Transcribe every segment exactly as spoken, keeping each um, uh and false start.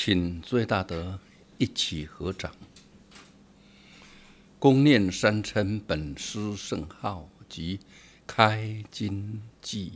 请最大德一起合掌，恭念三称本师圣号及开经偈。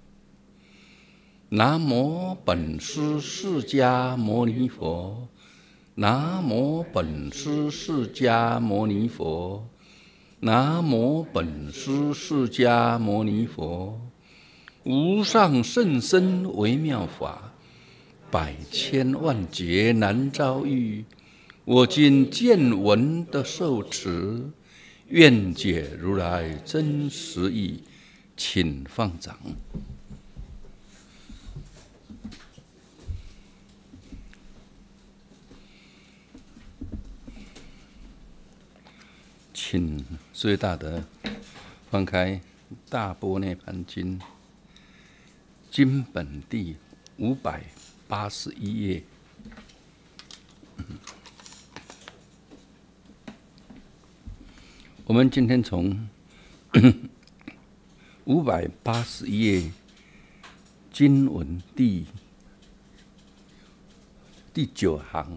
南无本师释迦牟尼佛，南无本师释迦牟尼佛，南无本师释迦牟尼佛。无上甚深微妙法，百千万劫难遭遇。我今见闻得受持，愿解如来真实义。请放掌。请最大德翻开《大般涅盘经》经本第五百八十一页。我们今天从五百八十一页经文第第九行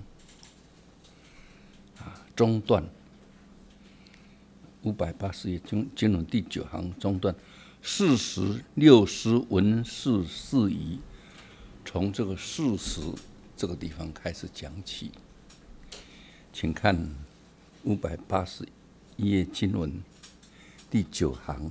啊中段。五百八十页经经文第九行中段，四时六时闻是事宜，从这个四时这个地方开始讲起。请看五百八十一页经文第九行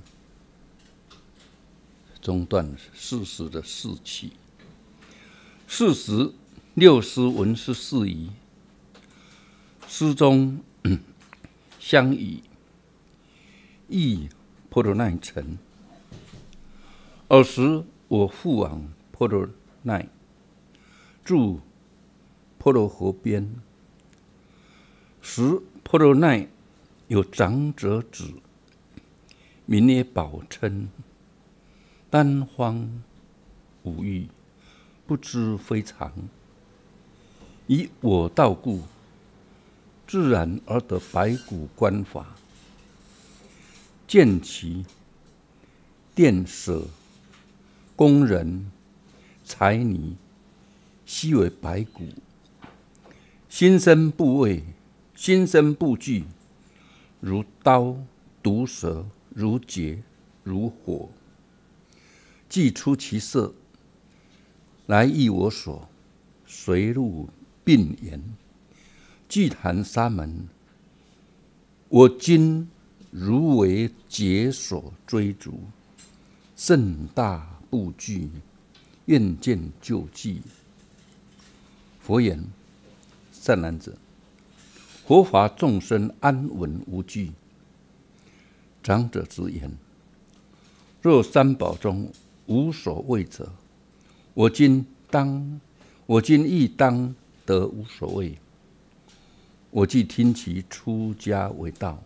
中段四时的四起。四时六时闻是事宜，诗中相与忆婆罗奈城。尔时我复往婆罗奈，住婆罗河边。时婆罗奈有长者子，名曰宝称，单方无欲，不知非常。以我道故，自然而得白骨观法。见其殿舍、工人、财泥，悉为白骨。心身部位，心身部具，如刀、毒蛇，如劫、如火。既出其色，来诣我所，随入并言：具谈沙门，我今如为劫所追逐，甚大怖惧，愿见救济。佛言：善男子，佛法众生安稳无惧。长者之言：若三宝中无所谓者，我今当，我今亦当得无所谓。我既听其出家为道。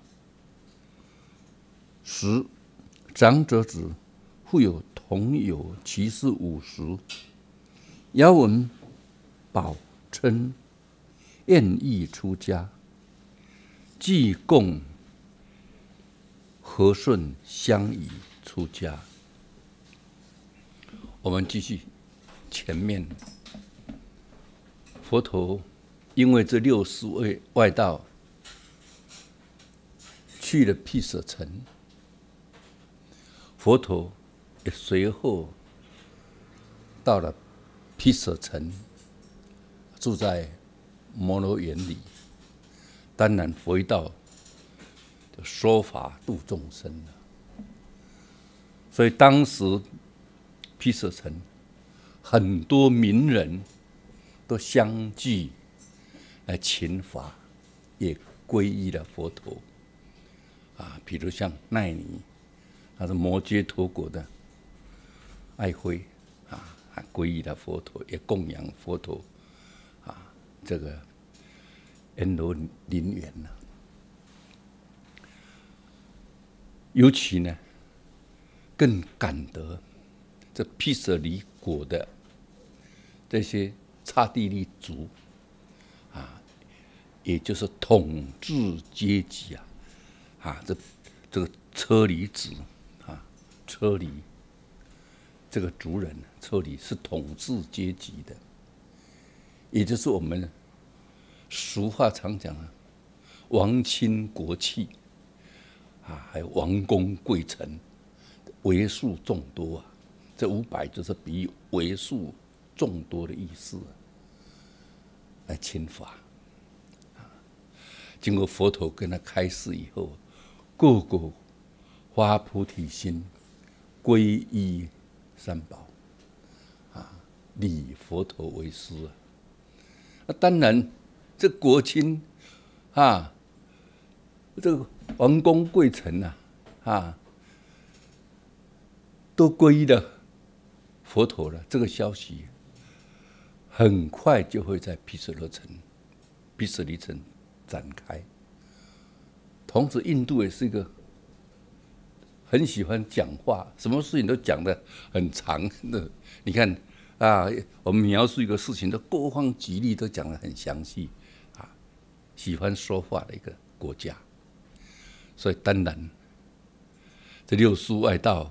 时长者子复有同有其事五十，遥闻宝称愿意出家，即共和顺相宜出家。我们继续前面，佛陀因为这六十位外道去了毗舍城，佛陀也随后到了毗舍城，住在摩罗园里。当然，佛道就说法度众生了。所以当时毗舍城很多名人都相继来请法，也皈依了佛陀。啊，比如像奈尼，他是摩揭陀国的爱妃啊，还皈依了佛陀，也供养佛陀啊，这个恩罗林园呢。尤其呢，更感得这毗舍离国的这些刹帝利族啊，也就是统治阶级啊。啊，这这个车厘子啊，车厘这个族人，车厘是统治阶级的， 也就是我们俗话常讲的王亲国戚啊，还有王公贵臣，为数众多啊。这五百就是比喻为数众多的意思、啊、来侵伐。经过佛陀跟他开示以后，个个发菩提心，皈依三宝，啊，礼佛陀为师啊。那当然，这国亲啊，这个王公贵臣呐，啊，都皈依了佛陀了。这个消息很快就会在毗舍罗城、毗舍离城展开。同时，印度也是一个很喜欢讲话，什么事情都讲得很长的。你看啊，我们描述一个事情的各方举例都讲得很详细啊，喜欢说话的一个国家。所以当然，这六书外道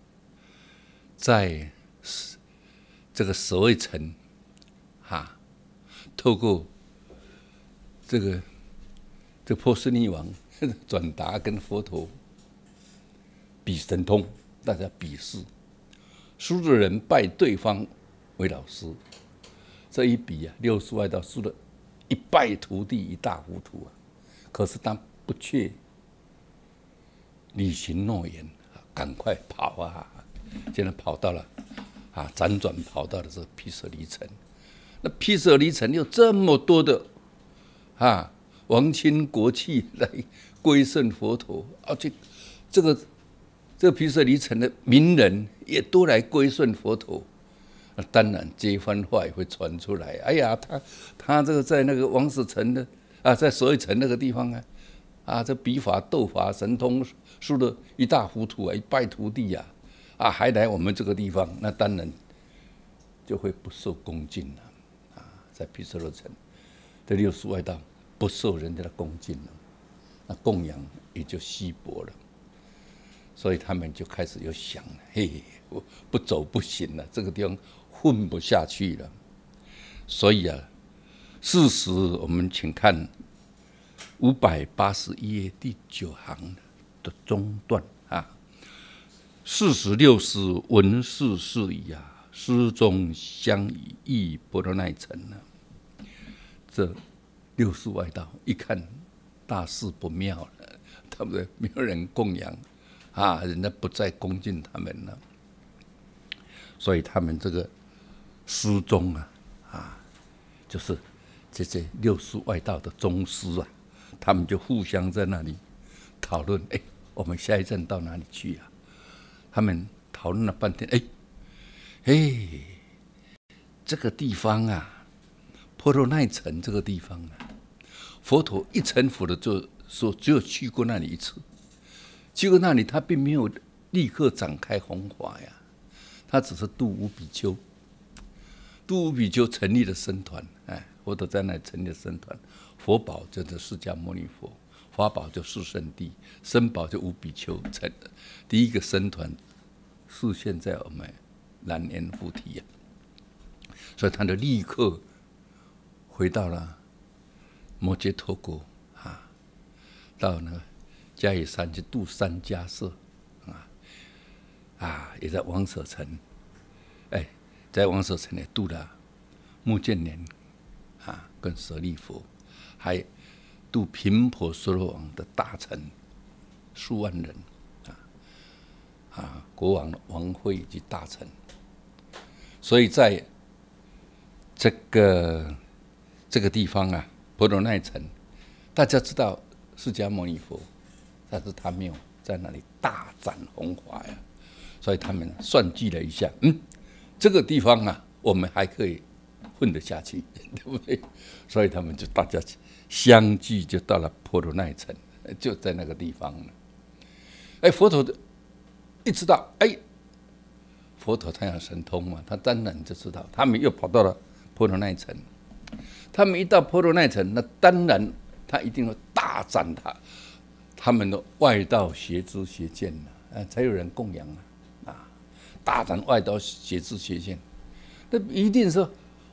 在这个舍卫城啊，透过这个这波斯匿王转达跟佛陀比神通，大家比试，输的人拜对方为老师。这一比啊，六书外道输了一败涂地，一塌糊涂啊！可是他不却履行诺言，赶快跑啊！竟然跑到了啊，辗转跑到了这个毗舍离城。那毗舍离城有这么多的啊王亲国戚来归顺佛陀，而且这个这个毗舍离城的名人也都来归顺佛陀。那当然，这番话也会传出来。哎呀，他他这个在那个王舍城的啊，在舍卫城那个地方啊，啊，这笔法斗法神通输得一塌糊涂啊，一败涂地啊，啊，还来我们这个地方，那当然就会不受恭敬了啊。在毗舍罗城，这六书外道不受人家的恭敬了，那供养也就稀薄了。所以他们就开始有想了，嘿，我不走不行了，这个地方混不下去了。所以啊，事实我们请看五百八十一页第九行的中段啊，四十六师闻是事矣啊，师中相以诣波罗奈城啊。这六书外道一看大事不妙了，他们没有人供养啊，人家不再恭敬他们了，所以他们这个师宗啊，啊，就是这些六书外道的宗师啊，他们就互相在那里讨论，哎，我们下一站到哪里去啊？他们讨论了半天，哎，哎，这个地方啊，波罗奈城这个地方啊，佛陀一成佛的就说只有去过那里一次。去过那里，他并没有立刻展开弘法呀，他只是度无比丘，度无比丘成立了僧团，哎，佛陀在那里成立了僧团，佛宝就是释迦牟尼佛，法宝就四圣谛，僧宝就无比丘，成第一个僧团是现在我们南阎浮提呀，所以他就立刻回到了摩羯陀国啊，到那个嘉野山去度三迦叶啊，啊，也在王舍城，哎，在王舍城也度了目犍连啊，跟舍利弗，还度频婆娑罗王的大臣数万人啊，啊，国王的王妃以及大臣，所以在这个这个地方啊，婆罗奈城，大家知道释迦牟尼佛。但是他没有在那里大展弘法呀，所以他们算计了一下，嗯，这个地方啊，我们还可以混得下去，对不对？所以他们就大家相继就到了婆罗奈城，就在那个地方了。哎，佛陀一知道，哎，佛陀他有神通嘛，他当然就知道，他们又跑到了婆罗奈城。他们一到婆罗奈城，那当然他一定会大展他。他们的外道邪知邪见啊，才有人供养啊！啊，大展外道邪知邪见，那一定是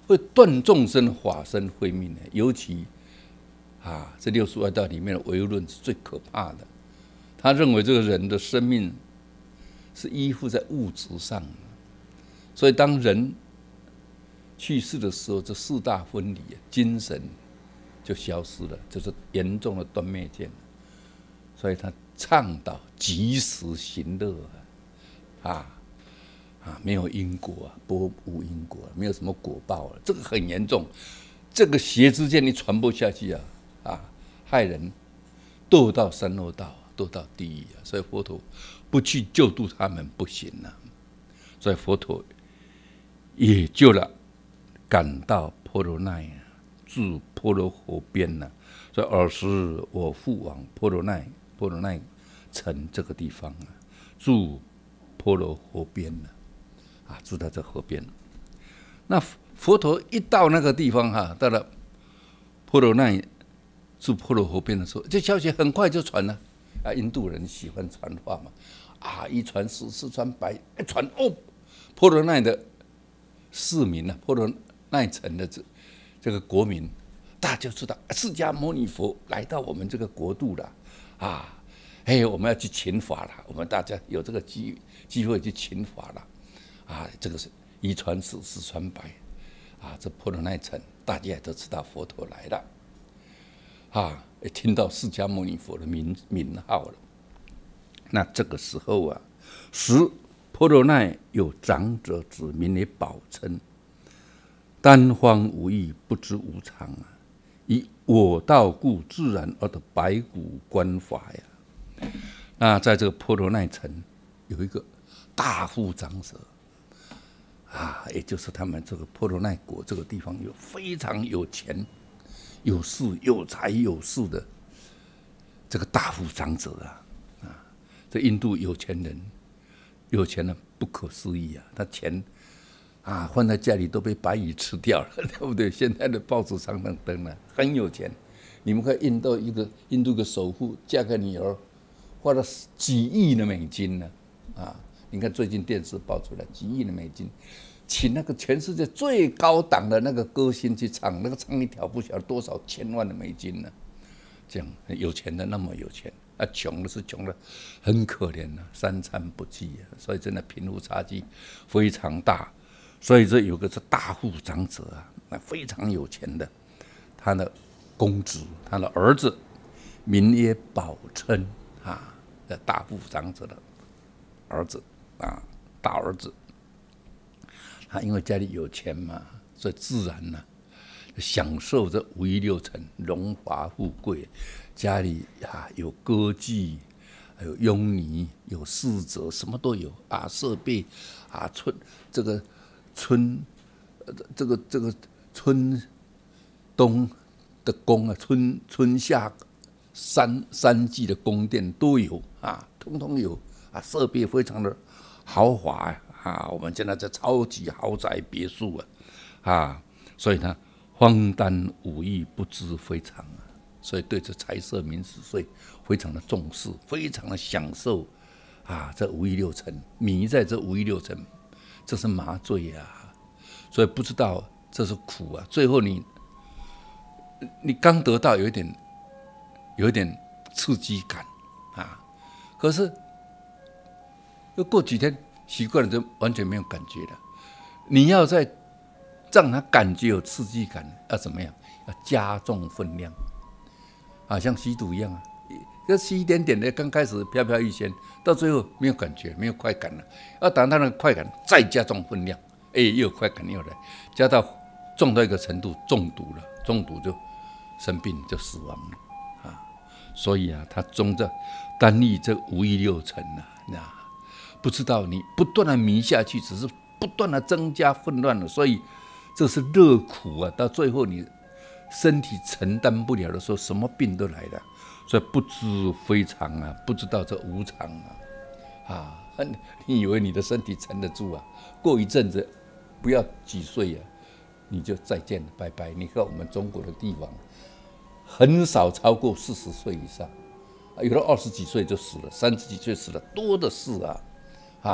会断众生法身慧命的，尤其啊，这六十外道里面的唯物论是最可怕的。他认为这个人的生命是依附在物质上的，所以当人去世的时候，这四大分离，精神就消失了，就是严重的断灭见。所以他倡导及时行乐啊啊，没有因果啊，波无因果，没有什么果报了，这个很严重。这个邪之见你传播下去啊啊，害人堕到三恶道，堕到地狱啊。所以佛陀不去救度他们不行啊。所以佛陀也救了，赶到婆罗奈，至婆罗河边了。所以尔时我复往婆罗奈。婆罗奈城这个地方啊，住婆罗河边了，啊，住在这河边。那佛陀一到那个地方哈、啊，到了婆罗奈住婆罗河边的时候，这消息很快就传了。啊，印度人喜欢传话嘛，啊，一传十，十传百，一传哦，婆罗奈的市民啊，婆罗奈城的这这个国民，大家就知道释迦牟尼佛来到我们这个国度了。啊，哎，我们要去请法了，我们大家有这个机机会去请法了，啊，这个是一传十，十传百，啊，这婆罗奈城大家也都知道佛陀来了，啊，也听到释迦牟尼佛的名名号了。那这个时候啊，时婆罗奈有长者子名为宝称，单方无义，不知无常啊。以我道故，自然而得白骨观法呀。那在这个婆罗奈城有一个大富长者啊，也就是他们这个婆罗奈国这个地方有非常有钱、有势、有财有势的这个大富长者啊啊，这印度有钱人有钱的不可思议啊，他钱啊，放在家里都被白蚁吃掉了，对不对？现在的报纸上登登了，很有钱。你们看印度一个印度的首富嫁个女儿，花了几亿的美金呢、啊？啊，你看最近电视爆出来几亿的美金，请那个全世界最高档的那个歌星去唱，那个唱一条不晓得多少千万的美金呢、啊？这样有钱的那么有钱，啊，穷的是穷的很可怜啊，三餐不继啊，所以真的贫富差距非常大。所以这有个是大富长者啊，那非常有钱的，他的公子，他的儿子名曰宝称啊，大富长者的儿子啊，大儿子，他因为家里有钱嘛，所以自然呢、啊，享受这五欲六尘，荣华富贵，家里啊有歌妓，有佣尼，有侍者，什么都有啊，设备啊，村这个。春，这个这个春冬的宫啊，春春夏三三季的宫殿都有啊，通通有啊，设备非常的豪华啊，我们现在这超级豪宅别墅啊，啊，所以呢，荒诞无义，不知非常啊，所以对这财色名食睡非常的重视，非常的享受啊，这五欲六尘，迷在这五欲六尘。这是麻醉啊，所以不知道这是苦啊。最后你你刚得到有一点有一点刺激感啊，可是又过几天习惯了，就完全没有感觉了。你要再让他感觉有刺激感，要怎么样？要加重分量啊，像吸毒一样啊。要吸一点点的，刚开始飘飘欲仙，到最后没有感觉，没有快感了。要等到那个快感，再加重分量，哎，又有快感又来，加到重到一个程度，中毒了，中毒就生病就死亡了啊！所以啊，他终在单立这五欲六尘啊，那不知道你不断的迷下去，只是不断的增加混乱了，所以这是乐苦啊！到最后你身体承担不了的时候，什么病都来了。所以不知非常啊，不知道这无常啊，啊，你以为你的身体撑得住啊？过一阵子，不要几岁啊，你就再见了，拜拜。你看我们中国的地方，很少超过四十岁以上，有的二十几岁就死了，三十几岁死了，多的是啊，啊，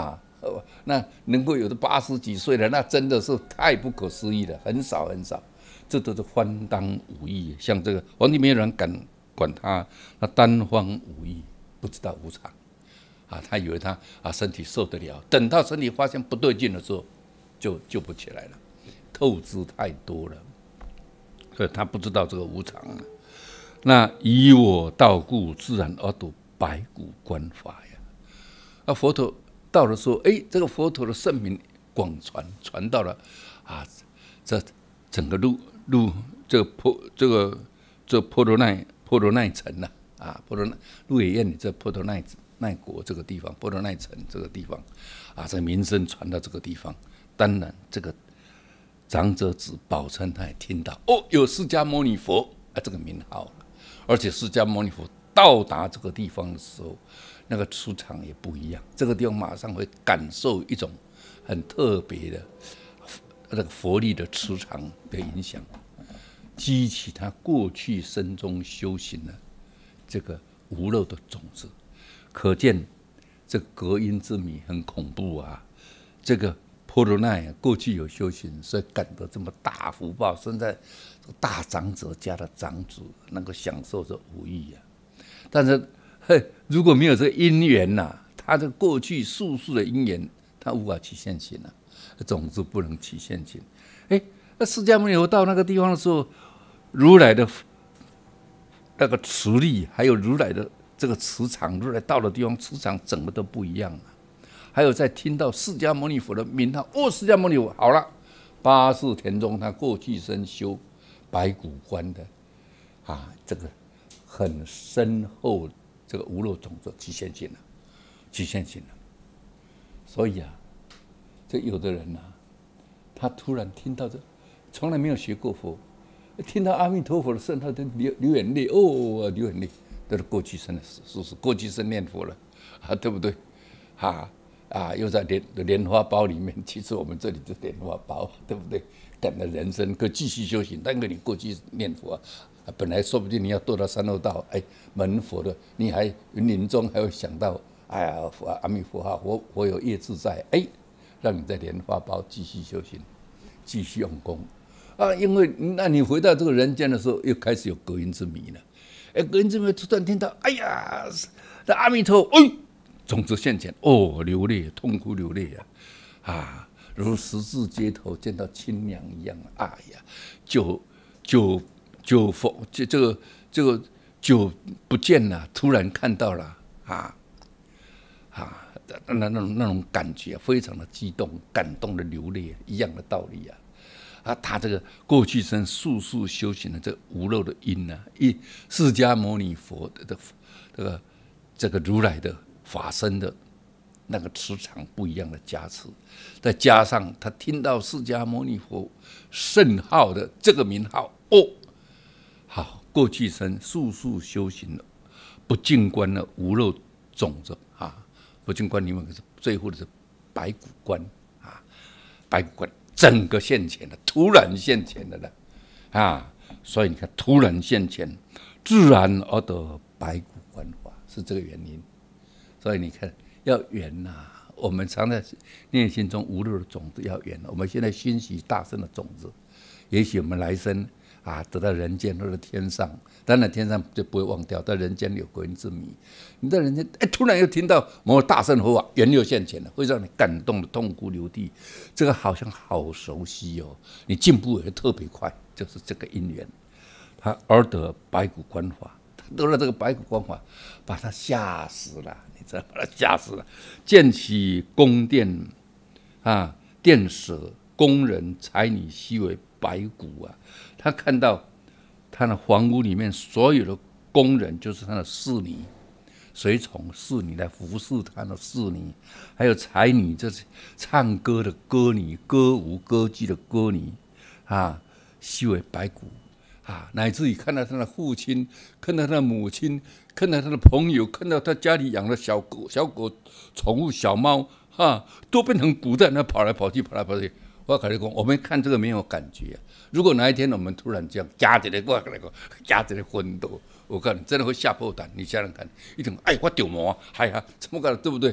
那能够有的八十几岁了，那真的是太不可思议了，很少很少。这都是荒当无益，像这个皇帝没有人敢管他，他单方无益，不知道无常啊，他以为他啊身体受得了，等到身体发现不对劲的时候，就救不起来了，透支太多了，所以他不知道这个无常啊。那以我道故，自然而睹白骨观法呀。啊，佛陀到了说，哎，这个佛陀的圣名广传，传到了啊，这整个路路这个婆这个这婆罗奈婆罗奈城呐，啊，婆罗奈鹿野苑这婆罗奈奈国这个地方，婆罗奈城这个地方，啊，这个名声传到这个地方，当然这个长者子宝称他也听到，哦，有释迦牟尼佛啊，这个名号。而且释迦牟尼佛到达这个地方的时候，那个磁场也不一样。这个地方马上会感受一种很特别的那个佛力的磁场的影响，激起他过去生中修行的这个无漏的种子。可见这隔音之谜很恐怖啊！这个婆罗奈过去有修行，所以感得这么大福报，生在大长者家的长子，能够享受这无益啊。但是，嘿，如果没有这个因缘呐、啊，他这过去世世的因缘，他无法起现行啊，种子不能起现行。哎，那释迦牟尼佛到那个地方的时候，如来的那个磁力，还有如来的这个磁场，如来到的地方磁场整个都不一样啊。还有在听到释迦牟尼佛的名号，哦，释迦牟尼佛好了，八世田中他过去生修白骨观的啊，这个很深厚这个无漏种子起现行了，起现行了。所以啊，这有的人啊，他突然听到这，从来没有学过佛，听到阿弥陀佛的圣号，他流流眼泪，哦，流眼泪，都是过去生的事实，过去生念佛了啊，对不对？啊。啊，又在莲莲花包里面，其实我们这里是莲花包，对不对？等的人生可继续修行，但是你过去念佛、啊，本来说不定你要堕到三恶道，哎，门佛的，你还云林中还会想到，哎呀，阿弥陀佛，我我有业自在，哎，让你在莲花包继续修行，继续用功啊，因为那你回到这个人间的时候，又开始有隔音之谜了，哎，隔音之谜突然听到，哎呀，那阿弥陀，哎。种子现前，哦，流泪，痛哭流泪啊！啊，如十字街头见到亲娘一样，哎呀，久久久佛，这这个这个久不见了，突然看到了啊啊，那那种那种感觉非常的激动，感动的流泪，一样的道理啊！啊，他这个过去生速速修行的这个无漏的因呢、啊，一释迦牟尼佛的这个这个如来的。法身的那个磁场不一样的加持，再加上他听到释迦牟尼佛圣号的这个名号，哦，好，过去生速速修行了不净观的无漏种子啊，不净观里面最后的是白骨观啊，白骨观整个现前了，突然现前的了啊，所以你看突然现前，自然而得白骨观法，是这个原因。所以你看，要圆呐、啊！我们常在念心中无漏的种子要圆。我们现在欣喜大圣的种子，也许我们来生啊得到人间或者天上，当然天上就不会忘掉，在人间有隔音之谜。你在人间，哎，突然又听到某大圣佛法圆流现前了，会让你感动的痛哭流涕。这个好像好熟悉哦，你进步也特别快，就是这个因缘。他而得白骨观法。得了这个白骨观法，把他吓死了，你知道，把他吓死了。建起宫殿啊，殿舍工人才女悉为白骨啊。他看到他的房屋里面所有的工人，就是他的侍女、随从、侍女来服侍他的侍女，还有才女，就是唱歌的歌女、歌舞歌伎的歌女啊，悉为白骨。啊，乃至于看到他的父亲，看到他的母亲，看到他的朋友，看到他家里养的小狗、小狗、宠物、小猫，哈，都变成骨在那跑来跑去，跑来跑去。我跟你讲，我们看这个没有感觉、啊。如果哪一天我们突然这样夹起来，我跟你讲，夹起来昏倒，我告诉你，真的会吓破胆。你想想看，一种哎，我丢毛，哎呀，怎么搞的，对不对？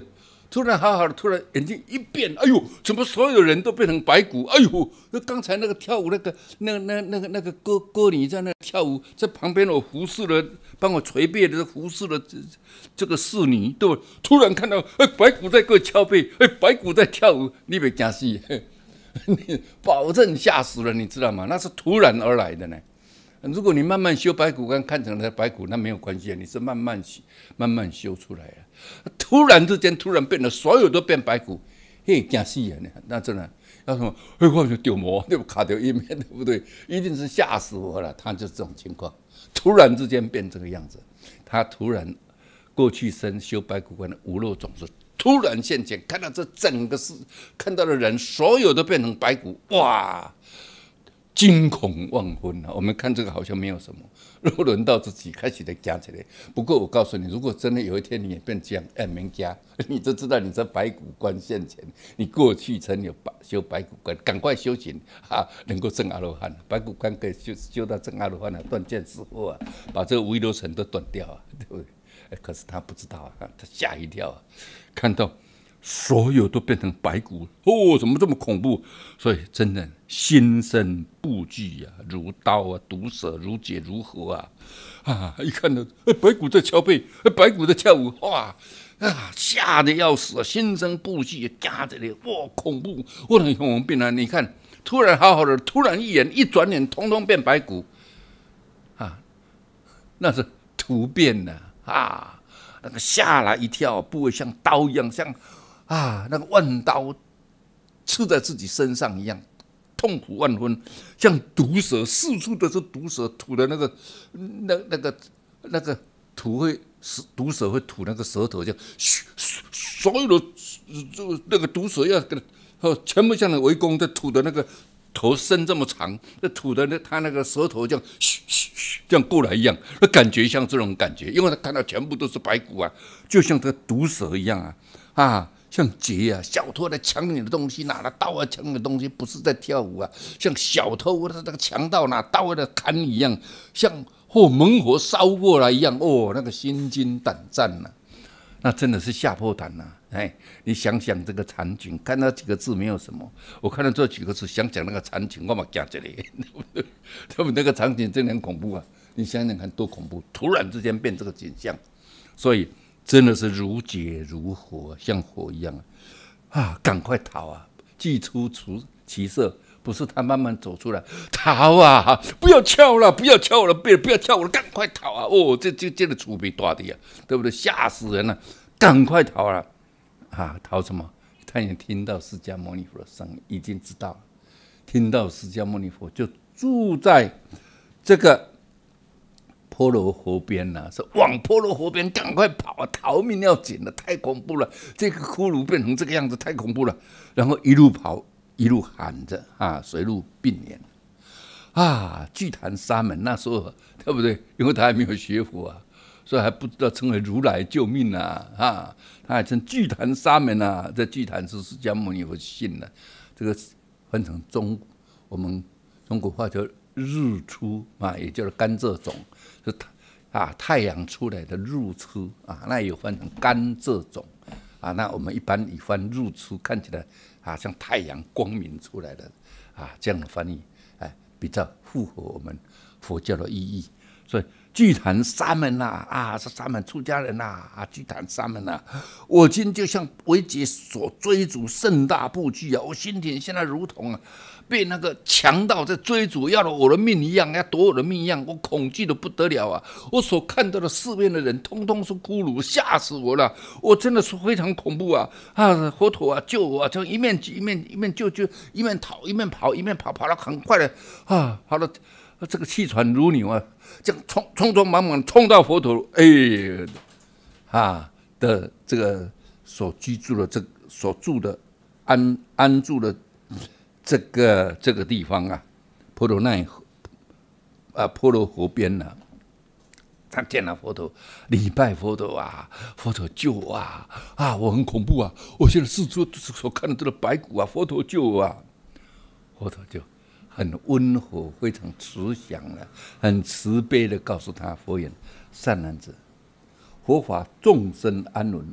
突然好好的，突然眼睛一变，哎呦，怎么所有人都变成白骨？哎呦，那刚才那个跳舞那个那个那那个那个歌歌女在那跳舞，在旁边我服侍了，帮我捶背的服侍了这这个侍女，对吧？突然看到哎白骨在给我敲背，哎白骨在跳舞，你别惊死，你保证吓死了，你知道吗？那是突然而来的呢。如果你慢慢修白骨观，看成了白骨，那没有关系，你是慢慢修，慢慢修出来的。突然之间，突然变得所有都变白骨，嘿，惊死人了！那真的要什么？哎，我就丢魔，对不？卡掉一面，对不对？一定是吓死我了。他就是这种情况，突然之间变这个样子。他突然过去生修白骨观的无漏种子，突然现前，看到这整个世，看到的人，所有都变成白骨，哇！惊恐万分啊！我们看这个好像没有什么，如果轮到自己开始在加起来。不过我告诉你，如果真的有一天你也变这样，哎，没加，你就知道你在白骨观现前，你过去曾有修白骨观，赶快修行啊，能够证阿罗汉。白骨观可以修修到证阿罗汉啊，断见思惑啊，把这个无漏尘都断掉啊，对不对？可是他不知道啊，他吓一跳啊，看到所有都变成白骨，哦，怎么这么恐怖？所以真的心生怖惧啊，如刀啊，毒蛇如解如何啊！啊，一看到、哎、白骨在敲背，哎、白骨在跳舞，哇啊，吓得要死啊，心生怖惧，夹着嘞，哇，恐怖！我很恐怖啊！你看，突然好好的，突然一眼一转眼，通通变白骨啊，那是突变的啊，那个吓了一跳，不会像刀一样，像。啊，那个万刀刺在自己身上一样，痛苦万分，像毒蛇，四处都是毒蛇吐的那个，那那个那个吐会毒蛇会吐那个舌头，这样，所有的那个毒蛇要跟全部像围攻在吐的那个头伸这么长，那吐的那他那个舌头这样，这样过来一样，那感觉像这种感觉，因为他看到全部都是白骨啊，就像这个毒蛇一样啊，啊。像劫啊，小偷来抢你的东西，拿了刀啊抢你的东西，不是在跳舞啊。像小偷，他那个强盗拿刀来砍你一样，像哦猛火烧过来一样，哦，那个心惊胆战呐、啊，那真的是吓破胆呐、啊。哎，你想想这个场景，看到几个字没有什么，我看到这几个字，想想那个场景，我嘛惊这里，对不对？他们那个场景真的很恐怖啊！你想想看多恐怖，突然之间变这个景象，所以。真的是如解如火，像火一样啊！赶快逃啊！既出其色，不是他慢慢走出来，逃啊！不要跳了，不要跳了，不不要跳了，赶快逃啊！哦，这这这个储备大的呀，对不对？吓死人了！赶快逃了啊！逃什么？他也听到释迦牟尼佛的声音，已经知道了。听到释迦牟尼佛就住在这个。波罗河边呐、啊，是往波罗河边赶快跑啊，逃命要紧了，太恐怖了！这个骷髅变成这个样子，太恐怖了。然后一路跑，一路喊着啊，水陆并联啊！具坛沙门那时候对不对？因为他还没有学佛啊，所以还不知道称为如来救命啊啊！他还称具坛沙门啊，这具坛是释迦牟尼佛信的，这个分成中我们中国话叫日出啊，也就是甘蔗种。是啊，太阳出来的日出啊，那有分成甘蔗种啊，那我们一般以翻日出，看起来啊像太阳光明出来的啊，这样的翻译，哎，比较符合我们佛教的意义。所以具坛沙门呐，啊，是沙门出家人呐，啊，具坛沙门呐，我今就像维劫所追逐甚大怖惧啊，我心田现在如同啊。被那个强盗在追逐，要了我的命一样，要夺我的命一样，我恐惧的不得了啊！我所看到的四面的人，通通是骷髅，吓死我了！我真的是非常恐怖啊！啊，佛陀啊，救我啊！就一面一面一面救救，一面逃，一面跑，一面跑，跑到很快的啊，跑到这个气喘如牛啊，这样匆匆匆忙忙冲到佛陀哎啊的这个所居住的这所住的安安住的。这个这个地方啊，婆罗奈河啊，婆罗河边呐、啊，他见了佛陀，礼拜佛陀啊，佛陀救我啊啊！我很恐怖啊！我现在四处所看到这个白骨啊，佛陀救我啊！佛陀就很温和，非常慈祥的、啊，很慈悲的告诉他佛言：善男子，佛法众生安稳，无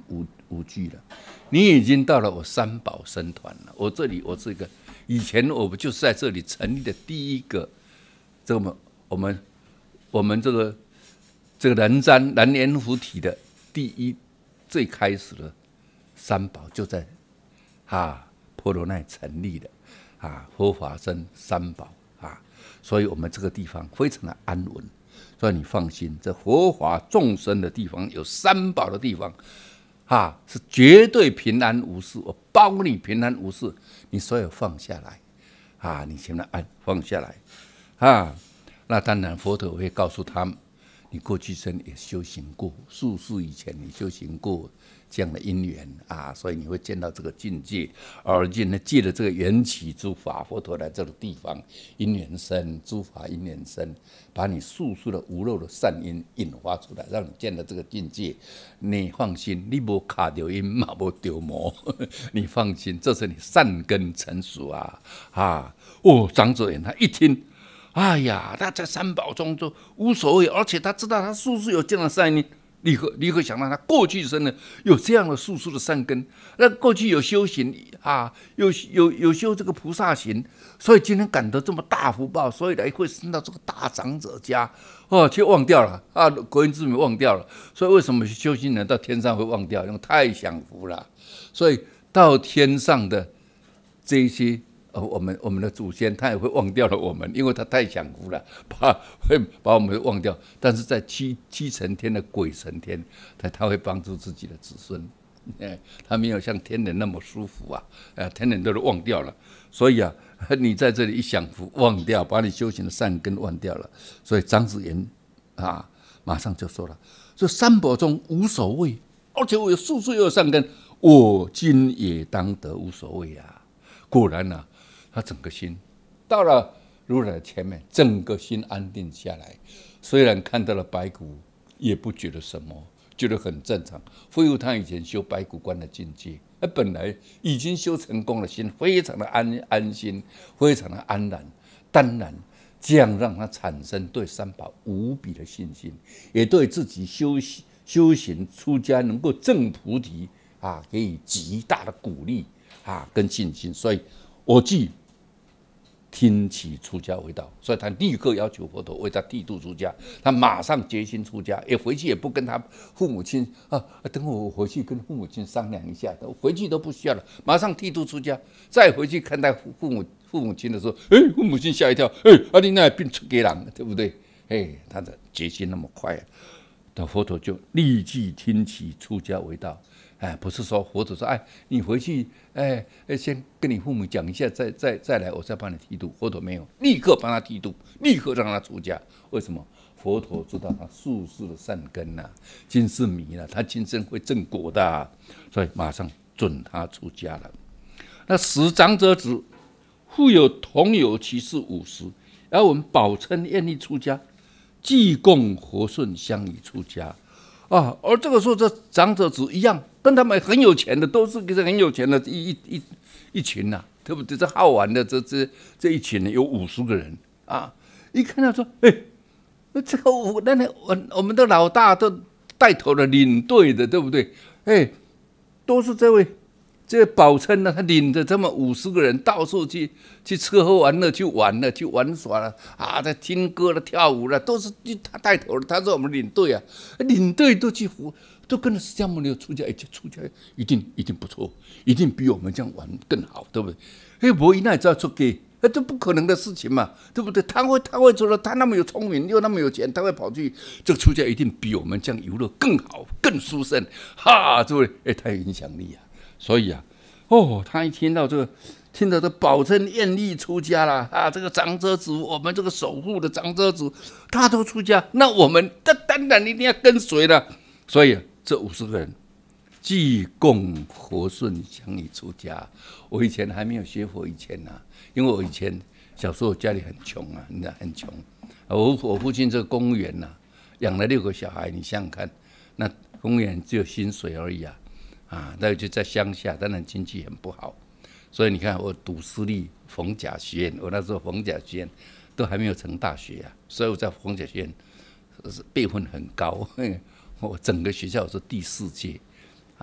无惧了。你已经到了我三宝僧团了。我这里我是一个，以前我们就是在这里成立的第一个，这个我们我们这个这个南瞻南阎浮提的第一最开始的三宝就在啊婆罗奈成立的啊佛法僧三宝啊，所以我们这个地方非常的安稳。所以你放心，这佛法众生的地方有三宝的地方。啊，是绝对平安无事，我包你平安无事，你所有放下来，啊，你全部安放下来，啊，那当然佛陀会告诉他们，你过去生也修行过，数世以前你修行过这样的因缘啊，所以你会见到这个境界，而且呢，借着这个缘起诸法，佛陀来这个地方，因缘生，诸法因缘生，把你数数的无漏的善因引发出来，让你见到这个境界。你放心，你没卡掉因，嘛没丢魔，你放心，这是你善根成熟啊！啊，哦，长者言他一听。哎呀，他在三宝中就无所谓，而且他知道他数数有这样的善因，立刻立刻想到他过去生的有这样的数数的善根，那过去有修行啊，有有有修这个菩萨行，所以今天感得这么大福报，所以来会升到这个大长者家，哦，却忘掉了啊，国云之名忘掉了，所以为什么修行人到天上会忘掉？因为太享福了，所以到天上的这些。我们我们的祖先他也会忘掉了我们，因为他太享福了，把会把我们忘掉。但是在七七层天的鬼神天，他他会帮助自己的子孙，哎，他没有像天人那么舒服啊，呃，天人都是忘掉了。所以啊，你在这里一享福，忘掉，把你修行的善根忘掉了。所以张子元啊，马上就说了：这三宝中无所谓，而且我有数数又有善根，我今也当得无所谓啊！果然啊。他整个心到了如来前面，整个心安定下来。虽然看到了白骨，也不觉得什么，觉得很正常。恢复他以前修白骨观的境界，他本来已经修成功了，心非常的安安心，非常的安然。当然，这样让他产生对三宝无比的信心，也对自己修修行出家能够证菩提啊，给予极大的鼓励啊，跟信心。所以，我既听其出家为道，所以他立刻要求佛陀为他剃度出家。他马上决心出家，也回去也不跟他父母亲啊，等我回去跟父母亲商量一下，回去都不需要了，马上剃度出家。再回去看待父母父母亲的时候，哎，父母亲吓一跳，哎，啊你那变出家人，对不对？哎，他的决心那么快啊，那佛陀就立即听其出家为道。哎，不是说佛陀说，哎，你回去，哎，先跟你父母讲一下，再再再来，我再帮你剃度。佛陀没有，立刻帮他剃度，立刻让他出家。为什么？佛陀知道他数世的善根呐、啊，今世迷了，他今生会正果的、啊，所以马上准他出家了。那十长者子，复有同有其事五十，而我们宝称愿意出家，济供和顺相以出家。啊，而这个时候，这长者子一样，跟他们很有钱的，都是很有钱的一一一一群呐、啊，对不对？这好玩的这这这一群人有五十个人啊！一看到说，哎，这个我那那我我们的老大都带头的领队的，对不对？哎，都是这位这位宝称呢，他领着这么五十个人到处去去吃喝玩乐，去玩了，去玩耍了啊，在听歌了、跳舞了，都是他带头的。他是我们领队啊，领队都去服，都跟着释迦牟尼出家，而且出家一定一定不错，一定比我们这样玩更好，对不对？哎，我一那知道出家，那这不可能的事情嘛，对不对？他会他会做了，他那么有聪明，又那么有钱，他会跑去这个出家，一定比我们这样游乐更好、更殊胜，哈，对不对？哎，他有影响力啊。所以啊，哦，他一听到这个，听到这宝称愿意出家了啊，这个长者子，我们这个守护的长者子，他都出家，那我们这当然一定要跟随了。所以、啊、这五十个人，济供和顺相以出家。我以前还没有学佛以前呐、啊，因为我以前小时候家里很穷啊，你知道很穷。我我父亲这个公务员呐、啊，养了六个小孩，你想想看，那公务员只有薪水而已啊。啊，那就在乡下，当然经济很不好，所以你看我读私立逢甲学院，我那时候逢甲学院都还没有成大学啊，所以我在逢甲学院辈分很高，我整个学校是第四届啊，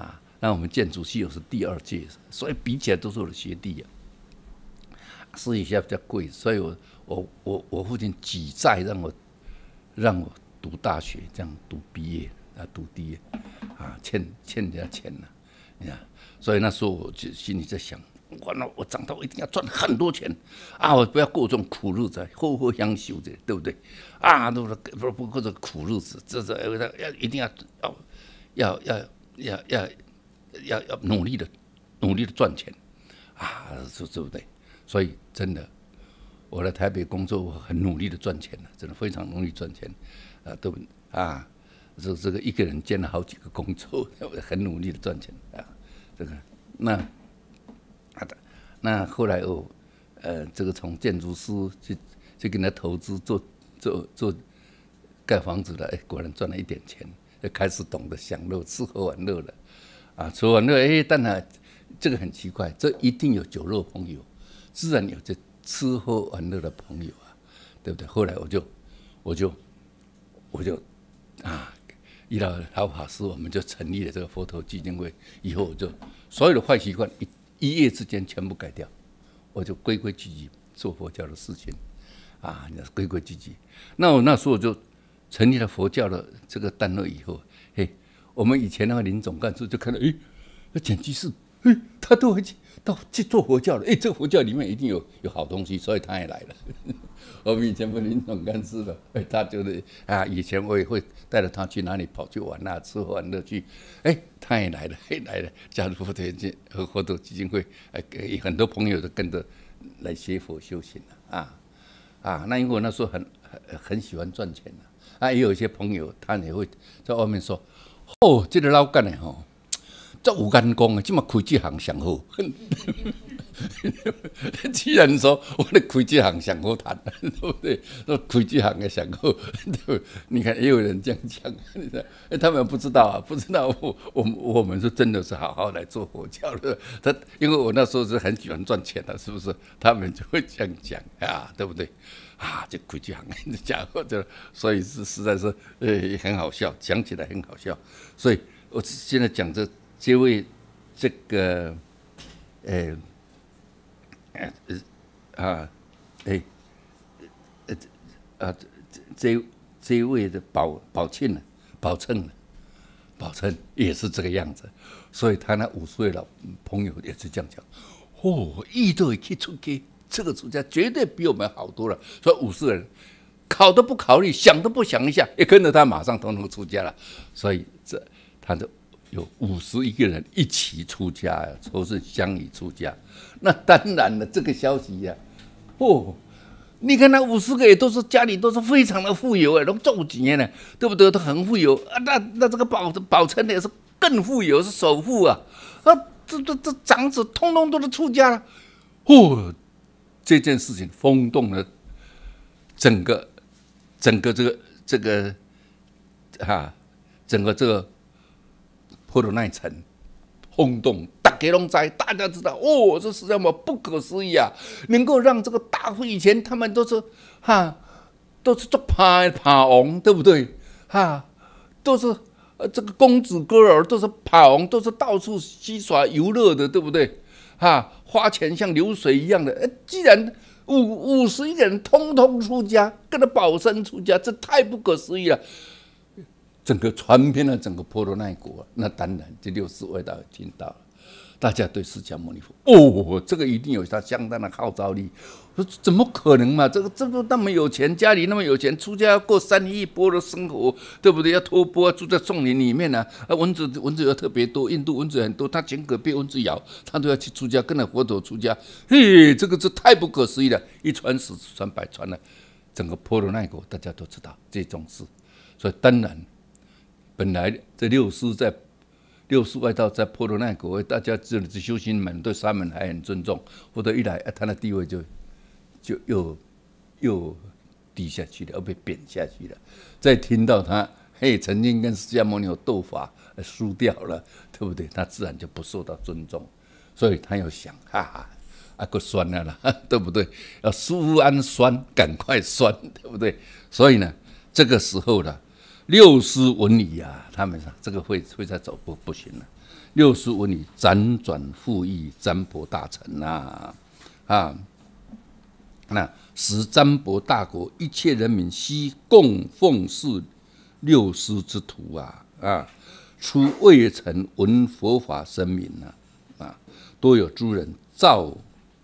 那我们建筑系又是第二届，所以比起来都是我的学弟啊。私底下比较贵，所以我我我我父亲举债让我让我读大学，这样读毕业啊，读毕业啊，欠欠人家钱了，你看，所以那时候我就心里在想，完了，我长大我一定要赚很多钱啊！我不要过这种苦日子，后后相修的，对不对？啊，都是不不过这苦日子，这这要一定要要要要要要要要努力的努力的赚钱啊，对不对？所以真的，我来台北工作，我很努力的赚钱了，真的非常努力赚钱啊，对不对啊？这这个一个人兼了好几个工作，很努力的赚钱啊，这个那。啊的，那后来哦，呃，这个从建筑师去去跟他投资做做做盖房子的，哎，果然赚了一点钱，就开始懂得享乐，吃喝玩乐了，啊，吃喝玩乐，哎，但呢，这个很奇怪，这一定有酒肉朋友，自然有这吃喝玩乐的朋友啊，对不对？后来我就我就我就啊，遇到老法师，我们就成立了这个佛陀基金会，以后我就所有的坏习惯一。一夜之间全部改掉，我就规规矩矩做佛教的事情，啊，规规矩矩。那我那时候就成立了佛教的这个单位以后，嘿，我们以前那个林总干事就看到，哎，那简居士，哎，他都会去到去做佛教了，哎，这个佛教里面一定有有好东西，所以他也来了。我们以前不是林总干事的，哎，他就是啊，以前我也会带着他去哪里跑去玩啊，吃喝玩乐去，哎，他也来了，也来了，加入佛陀基和佛陀基金会，哎，很多朋友都跟着来学佛修行了啊啊，那因为我那时候很很很喜欢赚钱啊，啊，也有一些朋友他也会在外面说，哦，这个老干的吼，这有眼光的，这么开这行上好。既然说我的开这行上好谈，对不对？说开这行的上好，对，你看也有人这样讲，你看，他们不知道啊，不知道我我我们是真的是好好来做佛教的。他因为我那时候是很喜欢赚钱的，是不是？他们就会这样讲啊，对不对？啊，这开这行的家伙，就所以是实在是呃很好笑，讲起来很好笑。所以我现在讲这这位这个呃。呃啊，哎，呃啊，这这一位的宝宝庆呢，宝称呢，宝称也是这个样子，所以他那五十位老朋友也是这样讲，哦，一都可以出家，这个出家绝对比我们好多了。所以五十人考都不考虑，想都不想一下，也跟着他马上统统出家了。所以这他的。有五十一个人一起出家呀，都是相依出家。那当然了，这个消息呀、啊，哦，你看那五十个也都是家里都是非常的富有哎，都赚几年呢，对不对？都很富有啊。那那这个宝宝成也是更富有，是首富啊。啊，这这这长子通通都是出家了。哦，这件事情轰动了整个整个这个这个啊，整个这个。波罗奈城轰动，大家都知，大家知道哦，这是什么不可思议啊！能够让这个大户以前他们都是哈，都是做爬爬王，对不对？哈，都是呃这个公子哥儿都是爬王，都是到处嬉耍游乐的，对不对？哈，花钱像流水一样的。呃，既然五五十一个人通通出家，跟着保身出家，这太不可思议了。整个传遍了整个婆罗奈国，那当然这六世外道也听到了，大家对释迦牟尼佛，哦，这个一定有他相当的号召力。说怎么可能嘛？这个这个那么有钱，家里那么有钱，出家要过三一波的生活，对不对？要托钵，住在丛林里面呢、啊，啊，蚊子蚊子又特别多，印度蚊子很多，他前可被蚊子咬，他都要去出家，跟着佛陀出家。嘿，这个是太不可思议了，一传十，传百，传了整个婆罗奈国，大家都知道这种事，所以当然。本来这六师在六师外道在婆罗奈国，大家这里的修行们对沙门还很尊重，或者一来，他的地位就就又又低下去了，又被贬下去了。再听到他嘿曾经跟释迦牟尼有斗法输掉了，对不对？他自然就不受到尊重，所以他又想，哈哈，啊个酸了啦，对不对？要舒安酸，赶快酸，对不对？所以呢，这个时候呢。六师文理啊，他们这个会会再走不不行了， 六师文以辗转复议占卜大臣呐，啊，那使占卜大国一切人民悉供奉事六师之徒啊啊，初未曾闻佛法声名啊啊，多有诸人造。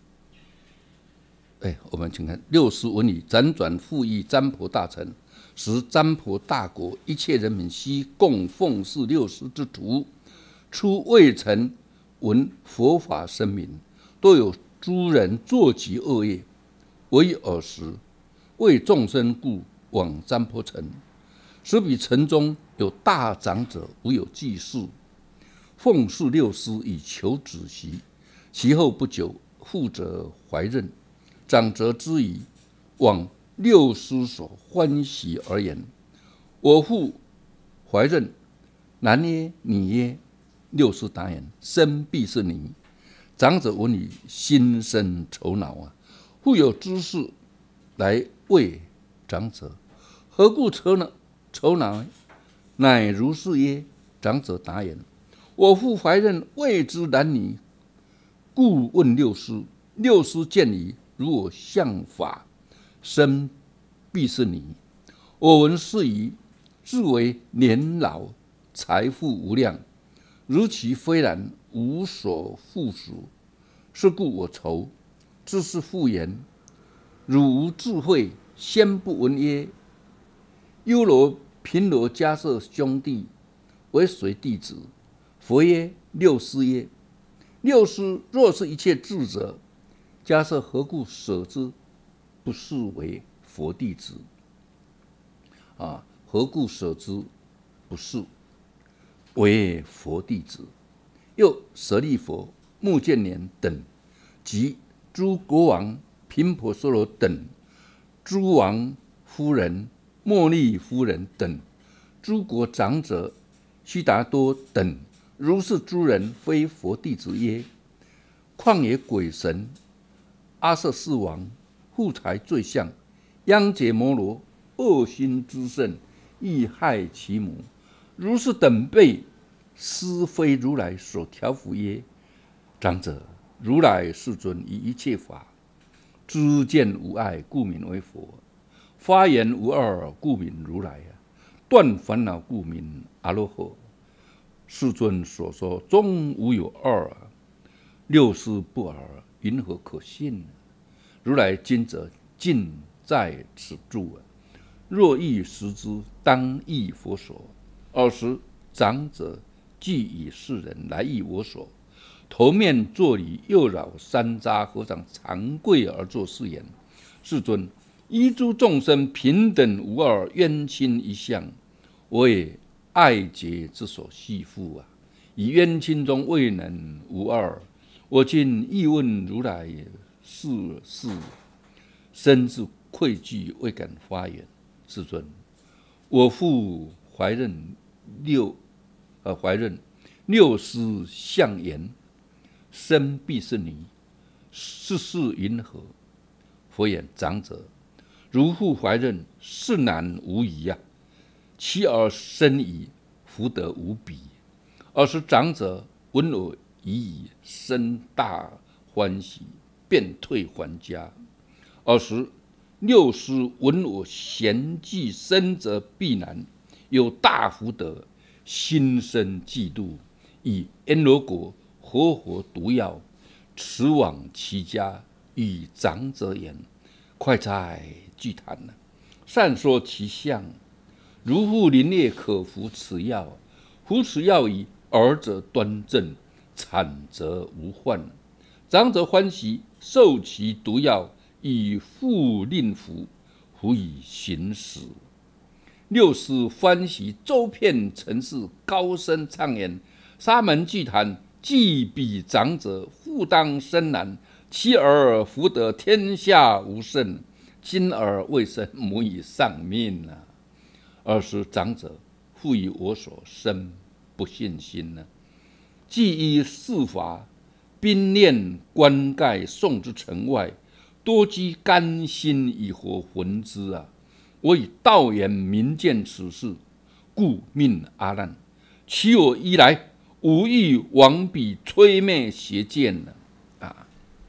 哎，我们请看六师文以辗转复议占卜大臣，使占卜大国一切人民悉供奉事六师之徒，初未曾闻佛法声名，多有诸人作极恶业，为尔时为众生故往占卜城，使彼城中有大长者，无有济世，奉事六师以求子息。其后不久，父者怀孕。长者之疑，往六师所欢喜而言：“我父怀孕，男耶？女耶？”六师答言：“生必是女。”长者闻已，心生愁恼啊！复有知士来谓长者：“何故愁恼？愁恼？”乃如是耶？长者答言：“我父怀孕，未知男女，故问六师。六师见疑。如我相法，生必是你。我闻是疑，自为年老，财富无量。如其非然，无所复属。是故我愁。知是复言：汝无智慧，先不闻耶？优罗频罗迦摄兄弟为谁弟子？佛耶？六师耶？六师若是一切智者，迦摄何故舍之，不视为佛弟子？啊，何故舍之，不视为佛弟子？又舍利佛、目犍连等，及诸国王、频婆娑罗等，诸王夫人、茉莉夫人等，诸国长者、悉达多等，如是诸人，非佛弟子耶？况也鬼神？阿阇世王、护财罪相、央羯摩罗，恶心之甚，亦害其母。如是等辈，斯非如来所调伏耶？长者，如来世尊以一切法知见无碍，故名为佛；发言无二，故名如来；断烦恼，故名阿罗汉。世尊所说终无有二，六师不尔，云何可信？如来今者尽在此处，若欲识之，当诣佛所。尔时长者即以世人来诣我所，头面作礼，右绕山楂和尚长跪而作是言：世尊，依诸众生平等无二，冤亲一向，我也爱结之所系缚啊！以冤亲中未能无二，我今亦问如来是事，深自愧惧，未敢发言。世尊，我父怀孕六呃怀孕六师相言，生必是女，是事云何？佛言：长者，如父怀孕，是男无疑啊！妻儿生矣，福德无比。尔时长者闻我已矣，生大欢喜，便退还家。尔时六师闻我贤济生者必难，有大福德，心生嫉妒，以阎罗果活活毒药，持往其家，与长者言：快哉具谈了，善说其相。如父临业可服此药，服此药以儿者端正，产则无患。长者欢喜，受其毒药，以复令服，服以行死。六师欢喜，周遍尘世，高声唱言：沙门具谈，既彼长者，复当生男。妻儿福得天下无甚，今儿未生，母已丧命啊！尔时长者复以我所生不信心呢、啊，既依世法，兵练棺盖，送之城外，多积甘心以活魂之啊！我以道言明见此事，故命阿难。其我一来， 无意枉彼摧灭邪见了啊！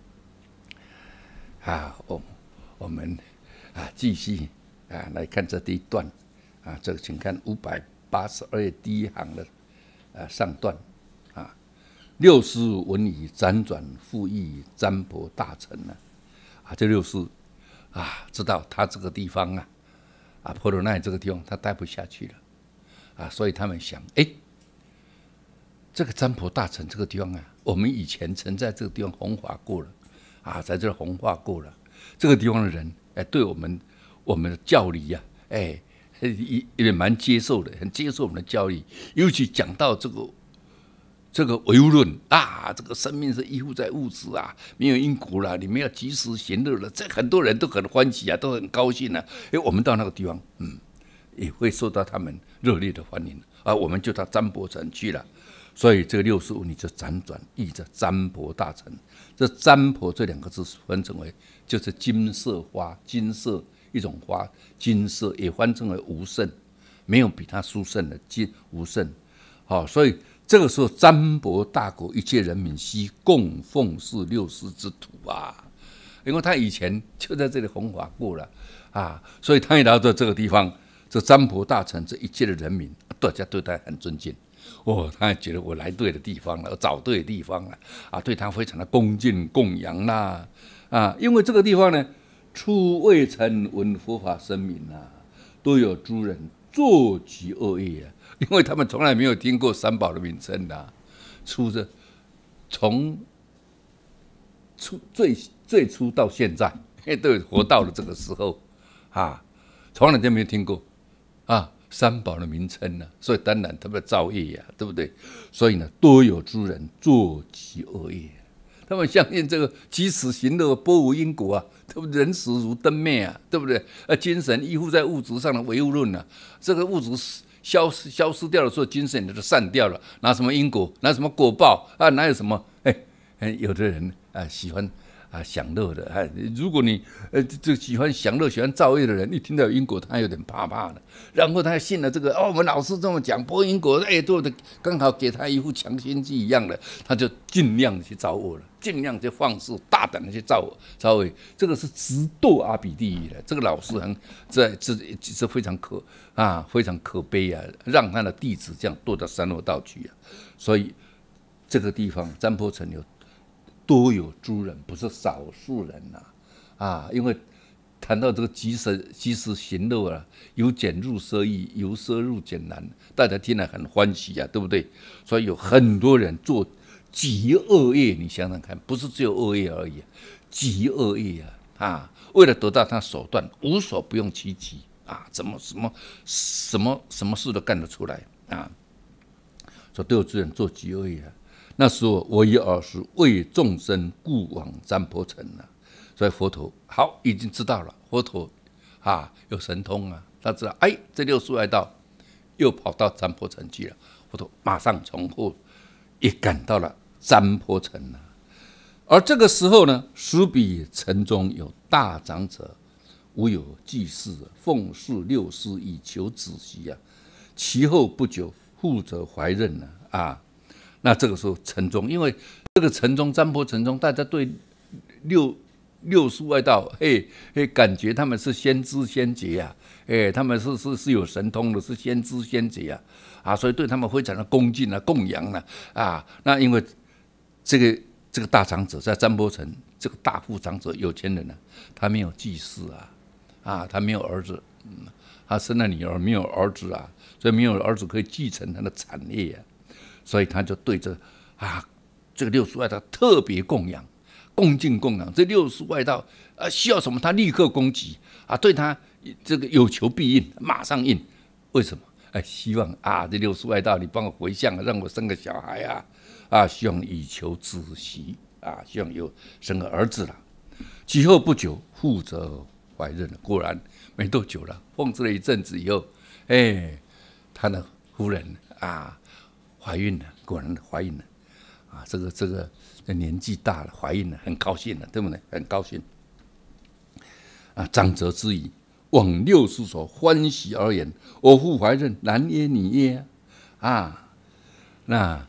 啊，我我们啊继续啊来看这第一段啊，这个请看五百八十二页第一行的啊上段啊，六师闻以辗转复议占卜大臣呢啊，这六师啊知道他这个地方啊啊婆罗奈这个地方他待不下去了啊，所以他们想哎。这个占卜大臣这个地方啊，我们以前曾在这个地方弘法过了，啊，在这弘化过了。这个地方的人，哎，对我们我们的教理呀、啊，哎，也也蛮接受的，很接受我们的教理。尤其讲到这个这个唯物论啊，这个生命是依附在物质啊，没有因果啦，你们要及时行乐了，这很多人都很欢喜啊，都很高兴啊。哎，我们到那个地方，嗯，也会受到他们热烈的欢迎啊。我们就到占卜城去了。所以这个六师闻以就辗转译着占卜大臣，这占卜这两个字分成为就是金色花，金色一种花，金色也翻成为无胜，没有比它殊胜的金无胜。好、哦，所以这个时候占卜大国一切人民悉供奉是六师之土啊，因为他以前就在这里弘法过了啊，所以他一来到这个地方，这占卜大臣这一切的人民，大家对他很尊敬。哦，他觉得我来对的地方了，我找对的地方了啊，对他非常的恭敬供养啦啊，因为这个地方呢，初未曾闻佛法声名啊，都有诸人作极恶业啊，因为他们从来没有听过三宝的名称的、啊，初着从初最最初到现在，都活到了这个时候啊，从来都没有听过啊。三宝的名称呢、啊，所以当然他们造业呀、啊，对不对？所以呢，多有诸人作极恶业、啊，他们相信这个及时行乐，波无因果啊，对不对？人死如灯灭啊，对不对？啊，精神依附在物质上的唯物论啊，这个物质消失消失掉的时候，精神就散掉了，拿什么因果，拿什么果报啊？哪有什么？哎，有的人啊喜欢。啊，享乐的，哎，如果你呃这喜欢享乐、喜欢造业的人，一听到因果，他有点怕怕的。然后他信了这个，哦，我们老师这么讲，播因果，哎，对的，刚好给他一副强心剂一样的，他就尽量的去造恶了，尽量去放肆、大胆的去造造恶。这个是直堕阿鼻地狱的。这个老师很这这这非常可啊，非常可悲啊，让他的弟子这样堕到三恶道去啊。所以这个地方占卜城有。多有诸人，不是少数人呐、啊，啊，因为谈到这个及时及时行乐啊，由俭入奢易，由奢入俭难，大家听了很欢喜啊，对不对？所以有很多人做极恶业，你想想看，不是只有恶业而已，极恶业啊，啊，为了得到他手段，无所不用其极啊，怎么什么什么什么事都干得出来啊，所以都有诸人做极恶业啊。那时候我以尔时为众生故往占卜城了，所以佛陀好已经知道了，佛陀啊有神通啊，他知道哎这六师外道又跑到占卜城去了，佛陀马上从后也赶到了占卜城了。而这个时候呢，时彼城中有大长者，无有济世，奉事六师以求子息啊。其后不久，复则怀孕了啊。那这个时候城中，因为这个城中占卜城中，大家对六六师外道，嘿嘿，感觉他们是先知先觉呀、啊，哎，他们是是是有神通的，是先知先觉呀、啊，啊，所以对他们非常的恭敬啊，供养啊，啊，那因为这个这个大长者在占卜城，这个大富长者有钱人呢、啊，他没有继室啊，啊，他没有儿子，嗯，他生了女儿没有儿子啊，所以没有儿子可以继承他的产业啊。所以他就对这啊这个六师外道特别供养、恭敬供养。这六师外道啊需要什么，他立刻供给啊，对他这个有求必应，马上应。为什么？哎，希望啊这六师外道你帮我回向，让我生个小孩啊啊，希望以求子息啊，希望有生个儿子了。其后不久，复则怀孕了。果然没多久了，奉侍了一阵子以后，哎，他的夫人啊。怀孕了，果然怀孕了，啊，这个这个年纪大了，怀孕了，很高兴了，对不对？很高兴。啊，长者之矣，往六师所欢喜而言：“我复怀孕，男耶女耶？”啊，那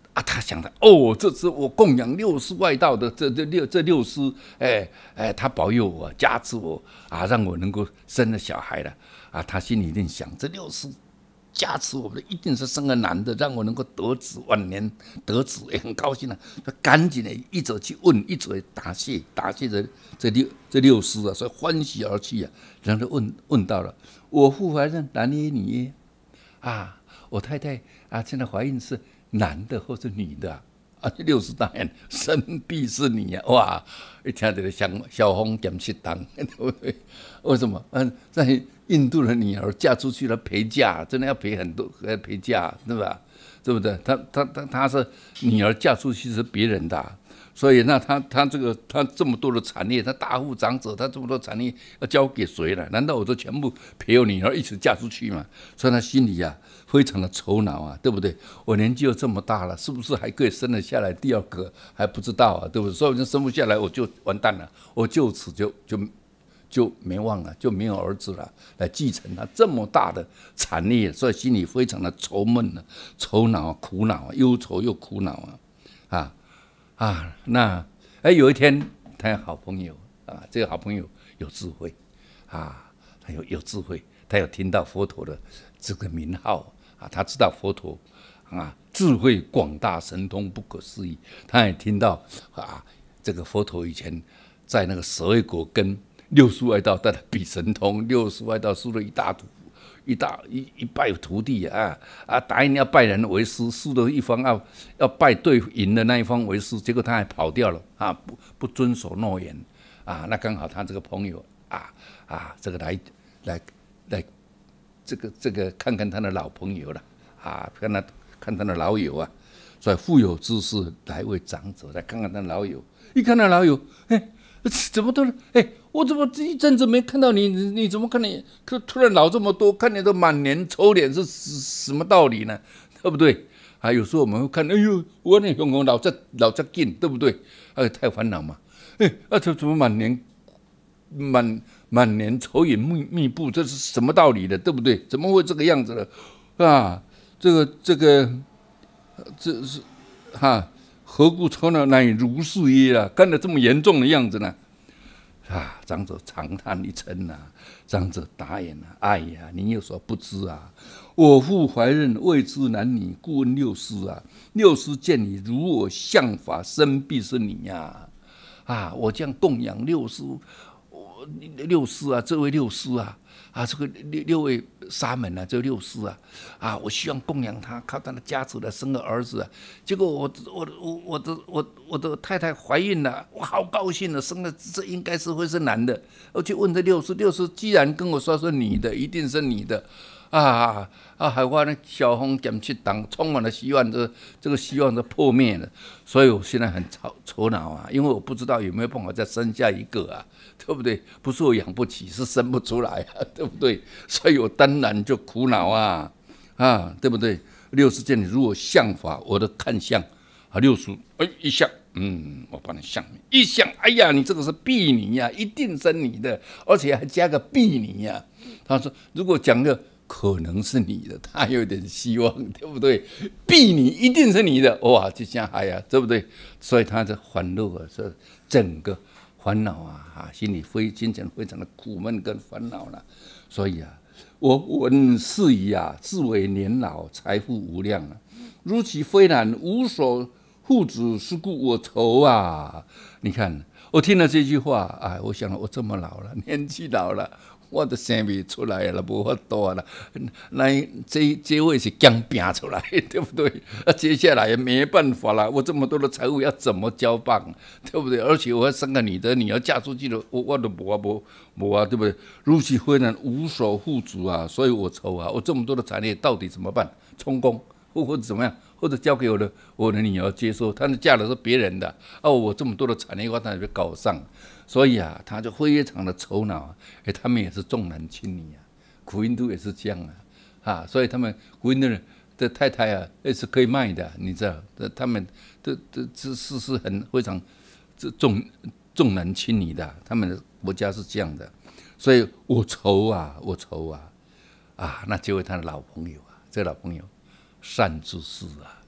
啊，他想的哦，这是我供养六师外道的这这六这六师，哎哎，他保佑我，加持我啊，让我能够生了小孩了啊。他心里一定想，这六师加持我们，一定是生个男的，让我能够得子，晚年得子，也很高兴了、啊。他赶紧的，一走去问，一走答谢，答谢这这六这六师啊，所以欢喜而去啊。然后问问到了，我父怀孕，男耶女耶？啊，我太太啊，现在怀孕是男的或是女的啊？啊，六师大人，生必是你啊！哇，一听这个像小风减七档，对不对？为什么？嗯，在印度的女儿嫁出去了陪嫁，真的要陪很多，要陪嫁，对吧？对不对？他他他他是女儿嫁出去是别人的、啊。所以，那他他这个他这么多的产业，他大户长者，他这么多产业要交给谁了？难道我就全部陪我女儿一起嫁出去吗？所以他心里啊非常的愁恼啊，对不对？我年纪又这么大了，是不是还可以生得下来第二个？还不知道啊，对不对？所以我就生不下来，我就完蛋了，我就此就就就没望了，就没有儿子了来继承他这么大的产业，所以心里非常的愁闷啊、愁恼啊、苦恼啊，忧愁又苦恼啊，啊。啊，那哎，有一天，他有好朋友啊，这个好朋友有智慧啊，他有有智慧，他有听到佛陀的这个名号啊，他知道佛陀啊智慧广大，神通不可思议。他也听到啊，这个佛陀以前在那个舍卫国跟六叔外道在那比神通，六叔外道输了一大赌。一大一一拜徒弟啊啊！答应要拜人为师，输的一方要要拜对赢的那一方为师，结果他还跑掉了啊！不不遵守诺言啊！那刚好他这个朋友啊啊，这个来来来，这个这个看看他的老朋友了啊，看他看他的老友啊，所以富有之士来为长者，来看看他的老友，一看他老友，哎。怎么都哎，我怎么一阵子没看到你？你你怎么看你突然老这么多？看你都满脸抽脸，是什么道理呢？对不对？啊，有时候我们会看，哎呦，我那雄雄老这老这劲，对不对？哎，太烦恼嘛！哎，啊，这怎么满脸满满脸愁云密密布？这是什么道理的？对不对？怎么会这个样子呢？啊，这个这个，这是哈。何故愁恼难以如是耶啊？看得这么严重的样子呢？啊，长者长叹一声啊，长者答言啊，哎呀，你有所不知啊，我父怀孕，未知男女，故问六师啊。六师见你如我相法，生必是你呀、啊！啊，我这样供养六师，我六师啊，这位六师啊。啊，这个六六位沙门啊，这六师啊，啊，我希望供养他，靠他的加持来生个儿子啊。结果我我我我的我我的太太怀孕了，我好高兴了，生了这应该是会是男的。我去问这六师，六师既然跟我说是女的，一定是你的。啊啊！海外呢，小风减七档，充满了希望，这这个希望都破灭了，所以我现在很愁愁恼啊，因为我不知道有没有办法再生下一个啊，对不对？不是我养不起，是生不出来啊，对不对？所以我当然就苦恼啊啊，对不对？六师见你如果相法，我的看相啊，六叔哎一相，嗯，我帮你相一相，哎呀，你这个是婢女呀，一定生你的，而且还加个婢女呀。他说，如果讲个。可能是你的，他有点希望，对不对？婢女一定是你的，哇，就像哎呀，对不对？所以他的烦恼啊，是整个烦恼啊，啊，心里非精神非常的苦闷跟烦恼了。所以啊，我闻是矣啊，自为年老，财富无量啊，如其非然，无所护子，是故我愁啊。你看，我听了这句话，哎，我想了，我这么老了，年纪老了。我都生不出来了，无法度了。那这这位是刚拼出来，对不对？啊，接下来也没办法了。我这么多的财物要怎么交棒，对不对？而且我要生个女的，女儿嫁出去了，我我都无啊无无啊，对不对？如其非然，无所护主啊，所以我愁啊。我这么多的产业到底怎么办？充公或或者怎么样？或者交给我的我的女儿接收，她嫁的是别人的哦。我这么多的产业，我当然被搞上。所以啊，他就非常的愁恼啊！哎，他们也是重男轻女啊，古印度也是这样啊，啊，所以他们古印度人的太太啊，也是可以卖的，你知道？他们的的这是是很非常这重重男轻女的，他们的国家是这样的，所以我愁啊，我愁啊，啊，那这位他的老朋友啊，这个老朋友善知识啊，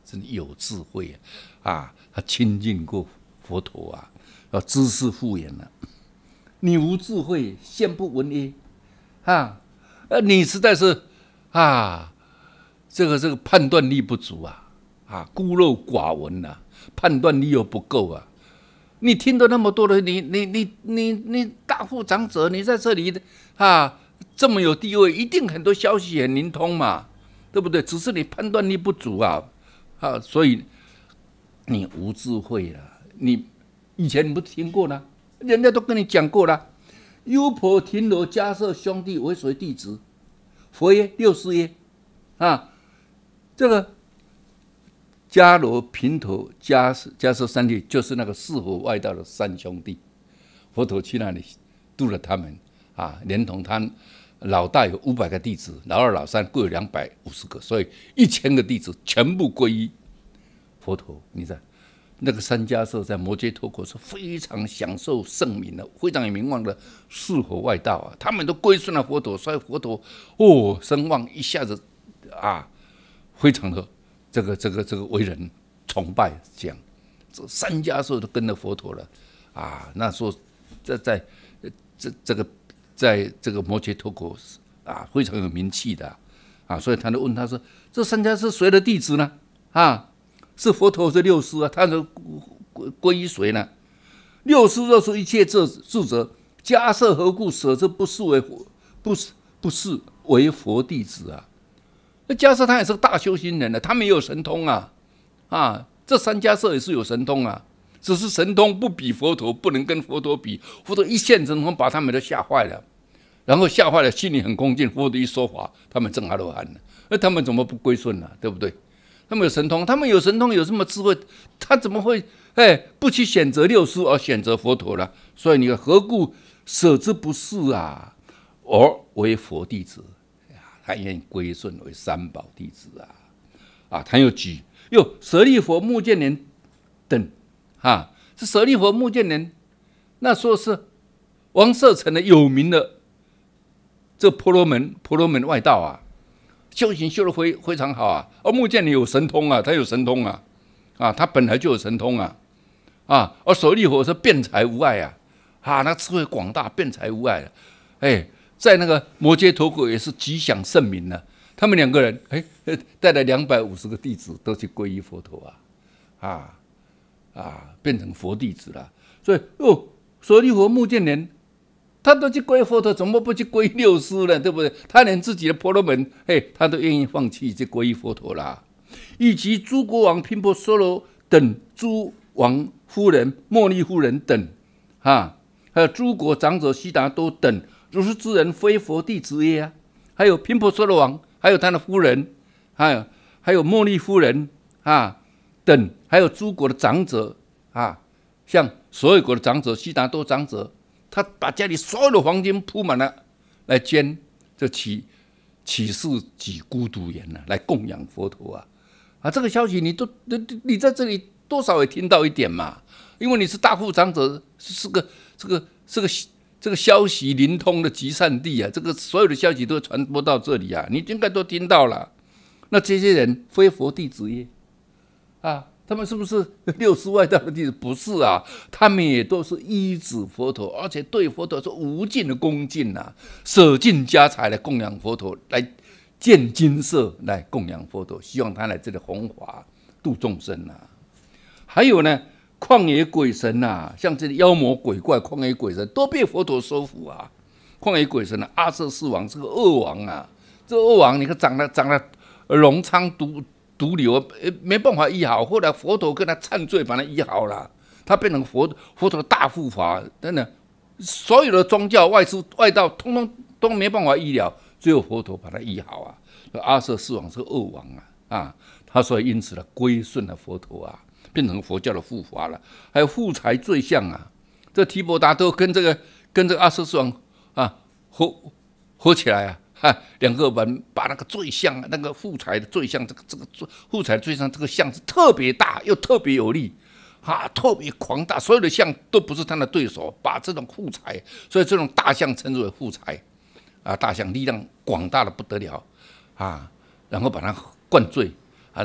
真的有智慧啊！啊，他亲近过佛陀啊，要知识复原了。你无智慧，先不闻耶？啊，呃，你实在是啊，这个这个判断力不足啊，啊，孤陋寡闻啊，判断力又不够啊。你听到那么多的，你你你你你大富长者，你在这里啊，这么有地位，一定很多消息很灵通嘛，对不对？只是你判断力不足啊，啊，所以你无智慧了。你以前你不听过呢？人家都跟你讲过了。优婆提罗迦摄兄弟为谁弟子？佛曰：六师耶。啊，这个迦罗、频陀、迦迦摄三弟，就是那个四佛外道的三兄弟。佛陀去那里度了他们啊，连同他老大有五百个弟子，老二、老三各有两百五十个，所以一千个弟子全部皈依佛陀。你知道？那个三迦摄在摩羯陀国是非常享受盛名的，非常有名望的四佛外道啊，他们都归顺了佛陀，所以佛陀哦声望一下子啊，非常的这个这个这个为人崇拜，这样这三迦摄都跟着佛陀了啊。那时候在在这这个在这个摩羯陀国啊非常有名气的啊，所以他就问他说：“这三迦是谁的弟子呢？”啊。是佛陀是六师啊，他是皈依谁呢？六师若是一切智者，迦摄何故舍之不是为不是不是为佛弟子啊？那迦摄他也是个大修行人啊，他们也有神通啊啊！这三迦摄也是有神通啊，只是神通不比佛陀，不能跟佛陀比。佛陀一现神通，把他们都吓坏了，然后吓坏了，心里很恭敬。佛陀一说法，他们正阿罗汉了，那他们怎么不归顺呢？对不对？他们有神通，他们有神通，有这么智慧，他怎么会哎不去选择六师而选择佛陀呢？所以你何故舍之不是啊，而为佛弟子？他愿意归顺为三宝弟子啊！啊，他又举又舍利佛、目犍连等啊，是舍利佛、目犍连，那说是王舍城的有名的这婆罗门婆罗门外道啊。修行修得非非常好啊，而目犍连有神通啊，他有神通啊，啊，他本来就有神通啊，啊，而舍利弗是辩才无碍啊，啊，那智慧广大，辩才无碍啊，哎，在那个摩羯陀国也是极享盛名呢、啊。他们两个人，哎，带了两百五十个弟子都去皈依佛陀啊，啊啊，变成佛弟子了。所以哦，舍利弗、目犍连。他都去皈佛陀，怎么不去皈六师呢？对不对？他连自己的婆罗门，嘿，他都愿意放弃去皈依佛陀啦。以及诸国王频婆娑罗等诸王夫人、茉莉夫人等，啊，还有诸国长者悉达多等，如是之人，非佛弟子也啊。还有频婆娑罗王，还有他的夫人，还有还有茉莉夫人啊等，还有诸国的长者啊，像所有国的长者、悉达多长者。他把家里所有的黄金铺满了，来捐，就起起誓己孤独言了，来供养佛陀啊！啊，这个消息你都你你在这里多少也听到一点嘛，因为你是大富长者，是个这个这个这个消息灵通的集散地啊，这个所有的消息都传播到这里啊，你应该都听到了。那这些人非佛弟子耶？啊？他们是不是六师外道的弟子？不是啊，他们也都是依止佛陀，而且对佛陀是无尽的恭敬啊，舍尽家财来供养佛陀，来建精舍来供养佛陀，希望他来这里弘法度众生啊。还有呢，旷野鬼神啊，像这些妖魔鬼怪、旷野鬼神都被佛陀收服啊。旷野鬼神啊，阿阇世王是个恶王啊，这恶王你看长得长得龙昌毒。毒瘤没办法医好，后来佛陀跟他忏罪，把他医好了。他变成佛佛陀的大护法，真的，所有的宗教外师外道，通通都没办法医疗，只有佛陀把他医好啊。阿阇世王是恶王啊，啊，他所以因此呢，归顺了佛陀啊，变成佛教的护法了。还有护财罪相啊，这提婆达多跟这个跟这个阿阇世王啊合合起来啊。啊，两个人把那个罪相，那个护财的罪相，这个这个护财罪相这个相是特别大又特别有力，啊，特别狂大，所有的相都不是他的对手。把这种护财，所以这种大象称之为护财，啊，大象力量广大的不得了，啊，然后把它灌醉，啊，然后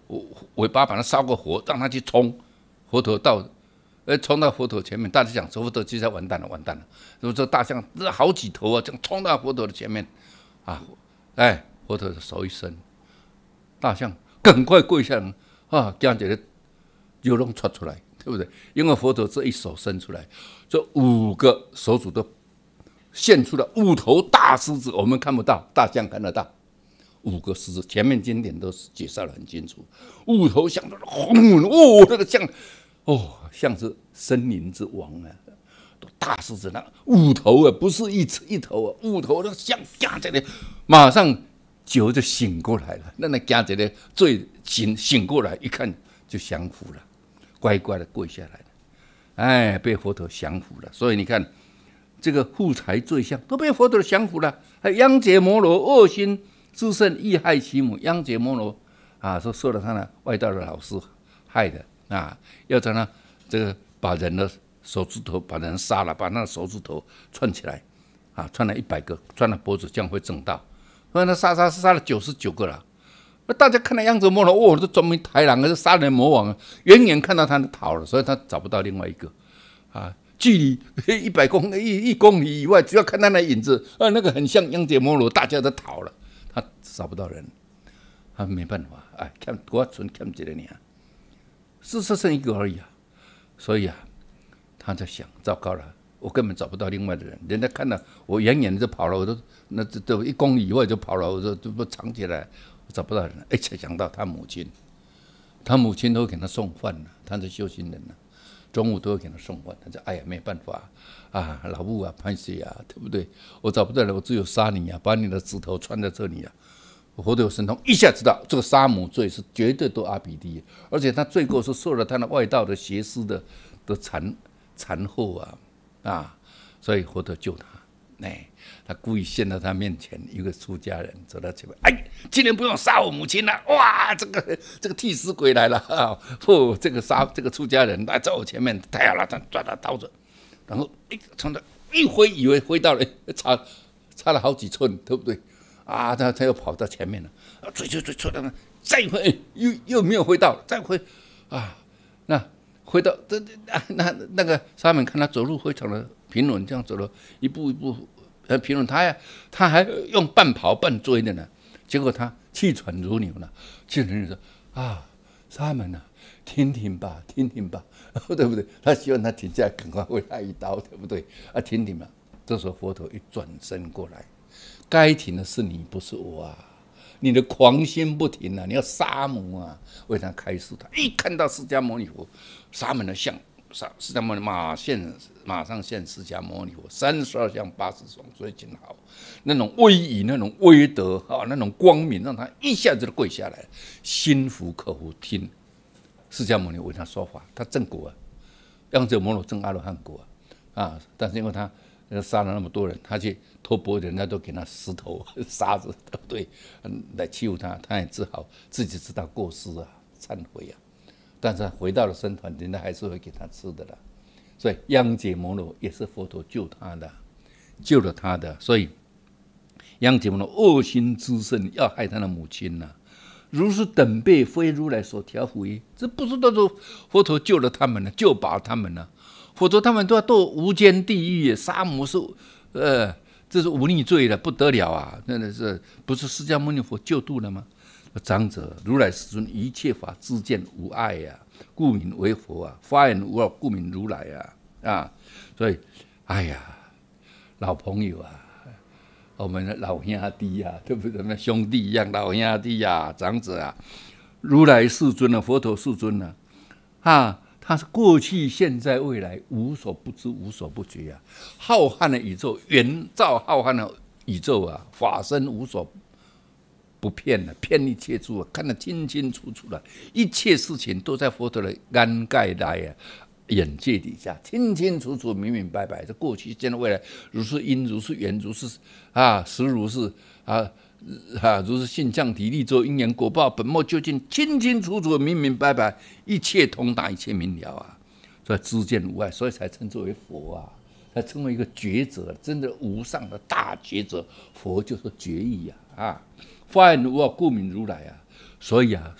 尾巴把它烧个火，让它去冲，佛陀到，呃，冲到佛陀前面，大家讲佛陀就在完蛋了，完蛋了。如果说大象这好几头啊，这样冲到佛陀的前面，啊，哎，佛陀的手一伸，大象赶快跪下来啊，这样子的肉龙窜出来，对不对？因为佛陀这一手伸出来，这五个手指都现出了五头大狮子，我们看不到，大象看得到。五个狮子，前面经典都是介绍得很清楚。五头象的轰哦，那个象哦，像是森林之王啊，大狮子那五头啊，不是一一头啊，五头那个象夹在那，马上酒就醒过来了。那那夹在那最醒醒过来，一看就降服了，乖乖的跪下来了。哎，被佛陀降服了。所以你看，这个护财罪相都被佛陀降服了。还央结摩罗恶心自胜，诣害其母。央结摩罗啊，说受了他的外道的老师害的啊，要让他这个把人的手指头把人杀了，把那手指头串起来啊，串了一百个，串了脖子，这样会正道。所以他杀杀杀了九十九个了。那大家看到央结摩罗，哦，这专门豺狼，是杀人魔王，远远看到他就逃了，所以他找不到另外一个啊。距离一百公一一公里以外，只要看到那影子，啊，那个很像央结摩罗，大家都逃了。他找不到人，他没办法，哎，看我存欠一个呢，事实剩一个而已啊，所以啊，他在想，糟糕了，我根本找不到另外的人，人家看到我远远的就跑了，我都那这都一公里以外就跑了，我说都不藏起来，我找不到人，哎，才想到他母亲，他母亲都给他送饭了，他是修行人了，中午都会给他送饭，他说，哎呀，没办法。啊，老母啊，拍谁啊，对不对？我找不到人，我只有杀你啊，把你的指头穿在这里啊。佛陀有神通，一下知道这个杀母罪是绝对都阿比地，而且他罪过是受了他的外道的邪师的的残残后啊啊，所以佛陀救他。哎，他故意现到他面前，一个出家人走到前面，哎，今天不用杀我母亲了，哇，这个这个替死鬼来了啊！哦，这个杀这个出家人来在我前面，太好了，他抓他刀子。然后一从他一挥，以为挥到了，差差了好几寸，对不对？啊，他他又跑到前面了，追追追追到那，再挥又又没有挥到，再挥啊，那挥到这啊那那个沙门看他走路非常的平稳，这样走了一步一步很平稳，他呀他还用半跑半追的呢，结果他气喘如牛了，气喘如牛说啊，沙门啊，停停吧，停停吧。对不对？他希望他停下来，赶快挥他一刀，对不对？啊，停停了。这时候佛陀一转身过来，该停的是你，不是我啊！你的狂心不停啊！你要杀母啊！为他开示他，一看到释迦牟尼佛，沙门的像，释迦牟尼马现，马上现释迦牟尼佛，三十二相八十种最紧好，那种威仪，那种威德啊，那种光明，让他一下子就跪下来，心服口服听。释迦牟尼为他说法，他正果啊，央结摩罗正阿罗汉果啊，啊！但是因为他杀了那么多人，他去托钵，人家都给他石头、沙子，对不对？来欺负他，他也只好自己知道过失啊，忏悔啊。但是回到了僧团，人家还是会给他吃的啦。所以央结摩罗也是佛陀救他的，救了他的。所以央结摩罗恶心之甚，要害他的母亲呐、啊。如是等辈，非如来所调伏也。这不是都是佛陀救了他们了，救拔他们了。否则他们都要堕无间地狱，杀母是，呃，这是忤逆罪了，不得了啊！真的是不是释迦牟尼佛救度了吗？长者，如来世尊一切法自见无碍呀、啊，故名为佛啊；发言无二，故名如来啊！啊，所以，哎呀，老朋友啊。我们的老兄弟啊，对不对？像兄弟一样，老兄弟啊，长者啊，如来世尊啊，佛陀世尊啊，啊，他是过去、现在、未来无所不知、无所不觉啊！浩瀚的宇宙，远照浩瀚的宇宙啊，法身无所不遍了，遍一切处啊，看得清清楚楚了，一切事情都在佛陀的眼盖内啊。眼界底下清清楚楚、明明白白，这过去、现在、未来，如是因，如是缘，如是啊，实如是啊啊，如是性相体力作因缘果报本末究竟，清清楚楚、明明白白，一切通达，一切明了啊！所以知见无碍，所以才称之为佛啊，才称为一个觉者，真的无上的大觉者。佛就是觉意啊啊，发言无二，故名如来啊。所以啊，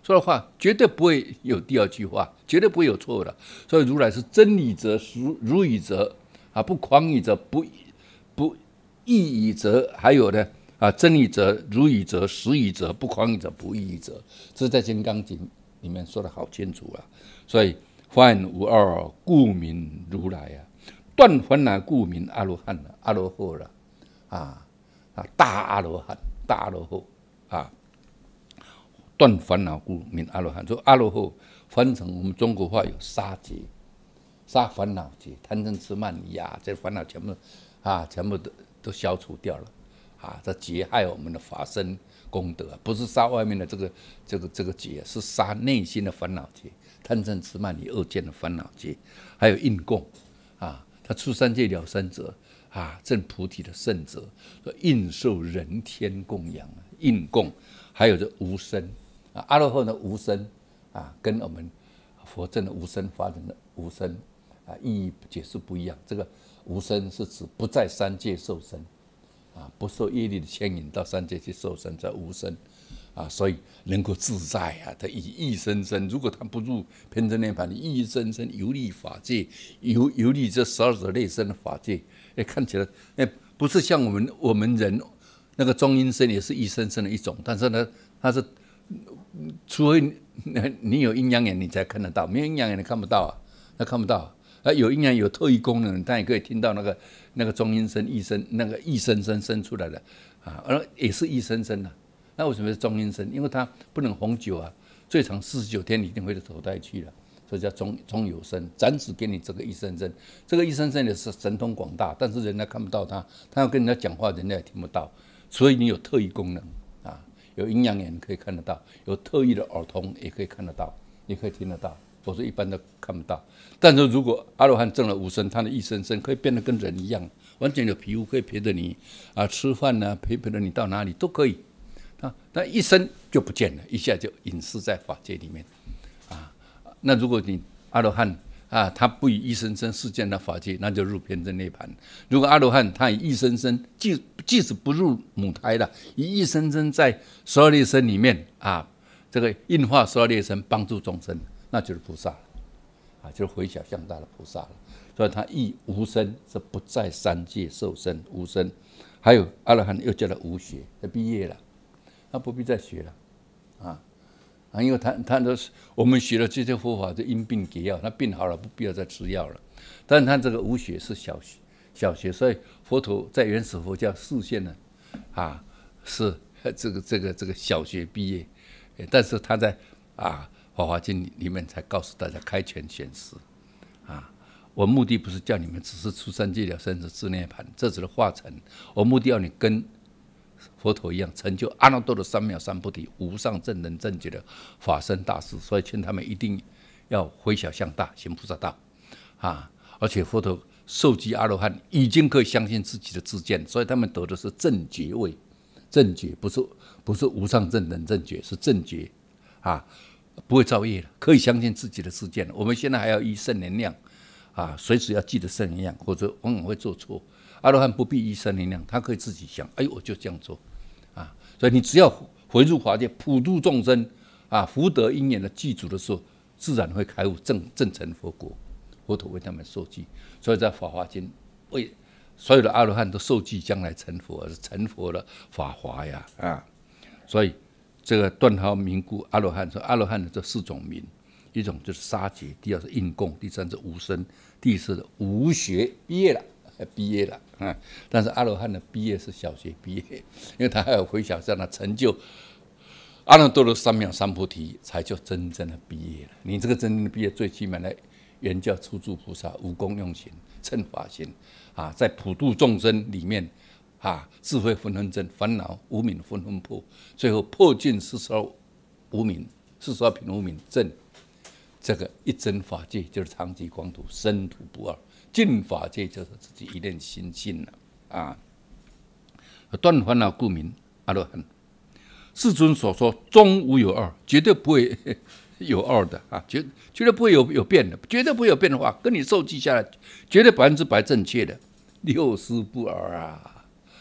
说的话绝对不会有第二句话，绝对不会有错的。所以如来是真理者，如如语者啊，不诳语者，不不异语者，还有呢啊，真理者、如语者、实语者、不诳语者、不异语者，这是在《金刚经》里面说的好清楚啊。所以凡无二，故名如来啊。断烦恼故名阿罗汉了，阿罗汉了啊啊，大阿罗汉，大阿罗汉啊。断烦恼故名阿罗汉，说阿罗汉翻成我们中国话有杀劫、杀烦恼劫、贪嗔痴慢疑啊，这烦恼全部啊，全部都都消除掉了啊！这劫害我们的法身功德，不是杀外面的这个这个这个劫，是杀内心的烦恼劫、贪嗔痴慢疑恶见的烦恼劫，还有应供啊，他出三界了生者啊，证菩提的圣者，应受人天供养，应供，还有这无生。啊，阿罗汉的无生啊，跟我们佛证的无生法忍的无生啊，意义解释不一样。这个无生是指不在三界受生啊，不受业力的牵引到三界去受生，叫无生啊，所以能够自在啊。他以意生生，如果他不入偏真涅槃，以意生生游历法界，游游历这十二者类生的法界，哎，看起来哎，不是像我们我们人那个中阴身也是意生生的一种，但是呢，它是。除非你有阴阳眼，你才看得到；没有阴阳眼，你看不到啊，那看不到。啊，有阴阳有特异功能，但也可以听到那个那个中阴身、异声、那个异声声生出来的啊，而也是异声声的。那为什么是中阴身？因为它不能弘久啊，最长四十九天一定会投胎去了，所以叫中中有身。暂时给你这个异声声，这个异声声也是神通广大，但是人家看不到他，他要跟人家讲话，人家也听不到，所以你有特异功能。有阴阳眼可以看得到，有特异的耳筒也可以看得到，也可以听得到。否则一般都看不到。但是如果阿罗汉证了无生，他的一生生可以变得跟人一样，完全有皮肤可以陪着你啊，吃饭呢、啊，陪陪着你到哪里都可以。啊，但一生就不见了，一下就隐失在法界里面啊。那如果你阿罗汉啊，他不以一生生示见的法界，那就入偏真涅槃。如果阿罗汉他以一生生，即即使不入母胎了，以一生生在十二类生里面啊，这个应化十二类生，帮助众生，那就是菩萨了啊，就是回小向大的菩萨了。所以他亦无生，是不在三界受生，无生。还有阿罗汉又叫他无学，他毕业了，他不必再学了啊。啊，因为他他都是我们学了这些佛法，就因病给药，他病好了不必要再吃药了。但是他这个无学是小学，小学，所以佛陀在原始佛教示现呢，啊，是这个这个这个小学毕业，但是他在啊《法华经》里面才告诉大家开权显实，啊，我目的不是叫你们只是出三界了生死自涅槃，这只是化成，我目的要你跟佛陀一样成就阿耨多罗三藐三菩提无上正等正觉的法身大事，所以劝他们一定要回小向大，行菩萨道啊！而且佛陀受记阿罗汉，已经可以相信自己的自见，所以他们得的是正觉位，正觉不是不是无上正等正觉，是正觉啊，不会造业了，可以相信自己的自见。我们现在还要依圣能量啊，随时要记得圣能量，或者往往会做错。阿罗汉不必依圣能量，他可以自己想，哎，我就这样做啊。所以你只要回入法界，普度众生啊，福德因缘的记住的时候，自然会开悟正正成佛国。佛陀为他们受记，所以在《法华经》为所有的阿罗汉都受记，将来成佛，是成佛的法华呀啊！所以这个断毫名故阿罗汉，说阿罗汉的这四种名，一种就是杀劫，第二是应供，第三是无生，第四是无学，毕业了。毕业了啊！但是阿罗汉的毕业是小学毕业，因为他还有回小向的成就，阿耨多罗三藐三菩提，才叫真正的毕业了。你这个真正的毕业，最起码来原教初住菩萨，无功用行，称法行啊，在普度众生里面啊，智慧纷纷真，烦恼无明纷纷破，最后破尽四十二无明，四十二品无明证这个一真法界，就是常寂光土，生土不二。尽法界就是自己一念心性了啊！断烦恼故名阿罗汉。世尊所说终无有二，绝对不会有二的啊，绝绝对不会有有变的，绝对不会有变的话，跟你受记下来，绝对百分之百正确的，六师不二啊！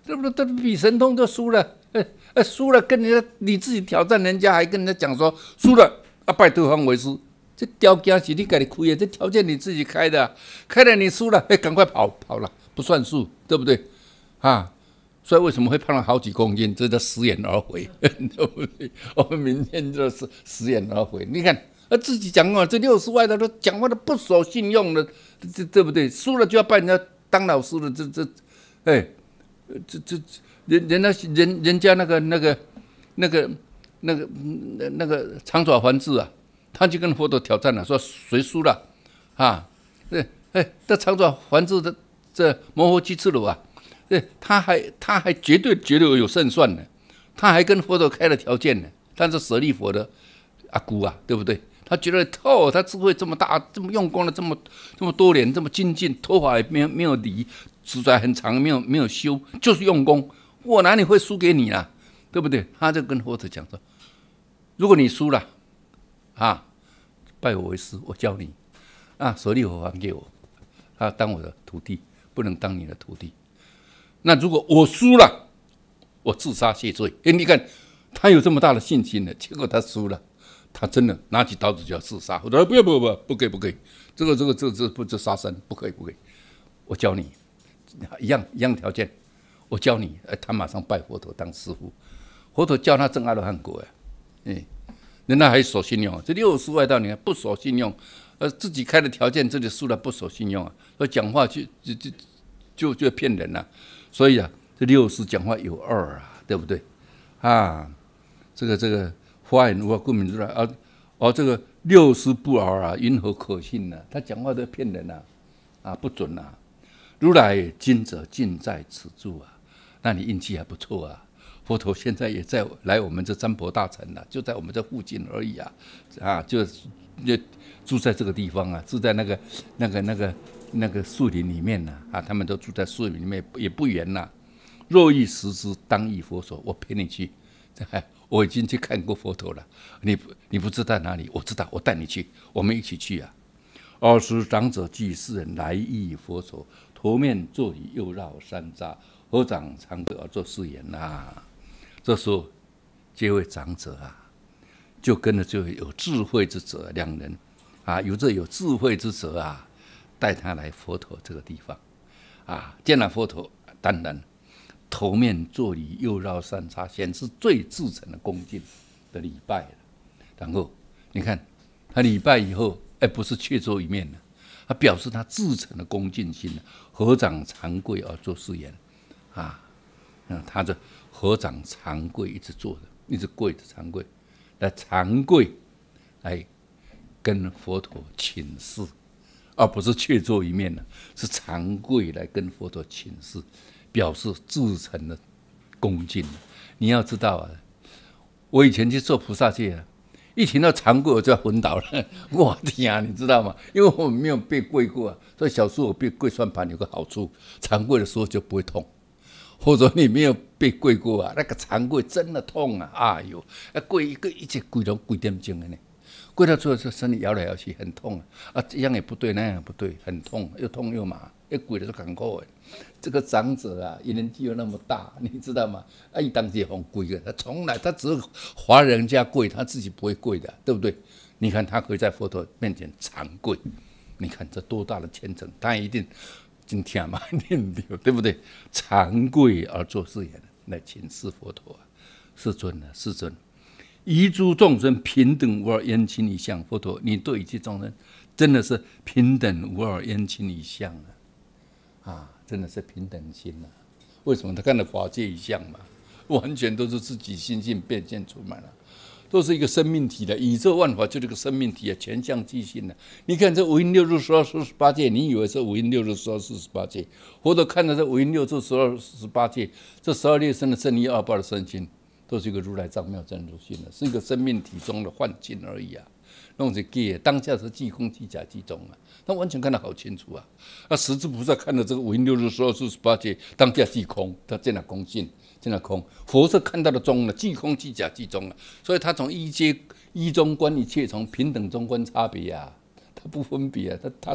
这不这比神通就输了，呃呃输了跟人家你自己挑战人家，还跟人家讲说输了啊，拜对方为师。这条件是你自己开的，这条件你自己开的、啊，开了你输了，哎，赶快跑跑了，不算数，对不对？啊，所以为什么会胖了好几公斤？这叫食言而回，对不对？我们明天就是食言而回。你看，啊，自己讲话，这六十外的都讲话都不守信用的，这对不对？输了就要拜人家当老师了，这这，哎，这这人人家人人家那个那个那个那个那个长爪环智啊。他就跟佛陀挑战了，说谁输了啊？对，哎，这长爪环智的这摩诃居士罗啊，对，他还他还绝对绝对有胜算呢，他还跟佛陀开了条件呢。但是舍利佛的阿姑啊，对不对？他觉得哦，他智慧这么大，这么用功了这么这么多年，这么精进，头发也没有没有理，指甲很长，没有没有修，就是用功，我哪里会输给你啊？对不对？他就跟佛陀讲说，如果你输了。啊，拜我为师，我教你啊，舍利佛还给我，他当我的徒弟，不能当你的徒弟。那如果我输了，我自杀谢罪。哎，你看他有这么大的信心了，结果他输了，他真的拿起刀子就要自杀。我说不要不要不要，不可以不可以，这个这个这这不这杀生，不可以不可以。我教你，一样一样条件，我教你，哎，他马上拜佛陀当师父，佛陀教他证阿罗汉果，哎。人家还守信用，这六十外道你看不守信用，呃，自己开的条件这里输了不守信用啊，所以讲话就就就就就骗人了、啊。所以啊，这六十讲话有二啊，对不对？啊，这个这个发言无顾名如来啊，哦，这个六十不二啊，云何可信呢、啊？他讲话都骗人啊，啊不准啊！如来今者尽在此处啊，那你运气还不错啊。佛陀现在也在来我们这占婆大城了、啊，就在我们这附近而已啊，啊，就就住在这个地方啊，住在那个那个那个那个树林里面呢、啊，啊，他们都住在树林里面，也不远呐、啊。若欲识之，当诣佛所，我陪你去。我已经去看过佛陀了，你你不知道哪里？我知道，我带你去，我们一起去啊。尔时长者俱世人来诣佛所，头面坐礼，又绕三匝，合掌长跪而作是言啊。这时候，这位长者啊，就跟着这位有智慧之者两人啊，有这有智慧之者啊，带他来佛陀这个地方啊，见了佛陀，当然头面作礼，又绕三匝，显示最至诚的恭敬的礼拜了。然后你看他礼拜以后，哎，不是却坐一面了，他表示他至诚的恭敬心，合掌长跪而作是言啊，嗯，他这。合掌长跪，一直坐着，一直跪着长跪，来长跪，来跟佛陀请示，而不是却坐一面了，是长跪来跟佛陀请示，表示至诚的恭敬。你要知道啊，我以前去做菩萨戒啊，一听到长跪我就要昏倒了，我天啊，你知道吗？因为我们没有被跪过啊，所以小时候我被跪算盘有个好处，长跪的时候就不会痛。或者你没有被跪过啊，那个长跪真的痛啊！哎呦，跪一个一直跪到跪点钟的呢，跪到最后就身体摇来摇去，很痛啊！啊，这样也不对，那样也不对，很痛，又痛又麻，一跪的就很苦的。这个长者啊，年纪又那么大，你知道吗？啊，一当时很跪的，他从来他只是划人家跪，他自己不会跪的，对不对？你看他可以在佛陀面前长跪，你看这多大的虔诚，他一定。真听嘛，念对，对不对？长跪而作是言，来请示佛陀啊，世尊啊，世尊，遗诸众生平等无二，焉亲一相。佛陀，你对一切众生真的是平等无二，焉亲一相啊！啊，真的是平等心啊！为什么？他看到法界一相嘛，完全都是自己心性变现出来了。都是一个生命体的，宇宙万法就是个生命体啊，全相即性的。你看这五阴六日十二四十八界，你以为是五阴六日十二四十八界，或者看到这五阴六日十二十八界，这十二列生的正一二八的身心，都是一个如来藏妙真如性的，是一个生命体中的幻境而已啊。弄是假，当下是即空即假即中啊，他完全看得好清楚啊。那十字菩萨看到这个五阴六日十二四十八界，当下即空，他见了空性。真的空，佛是看到的中了，即空即假即中了，所以他从一阶一中观一切，从平等中观差别啊，他不分别啊，他他是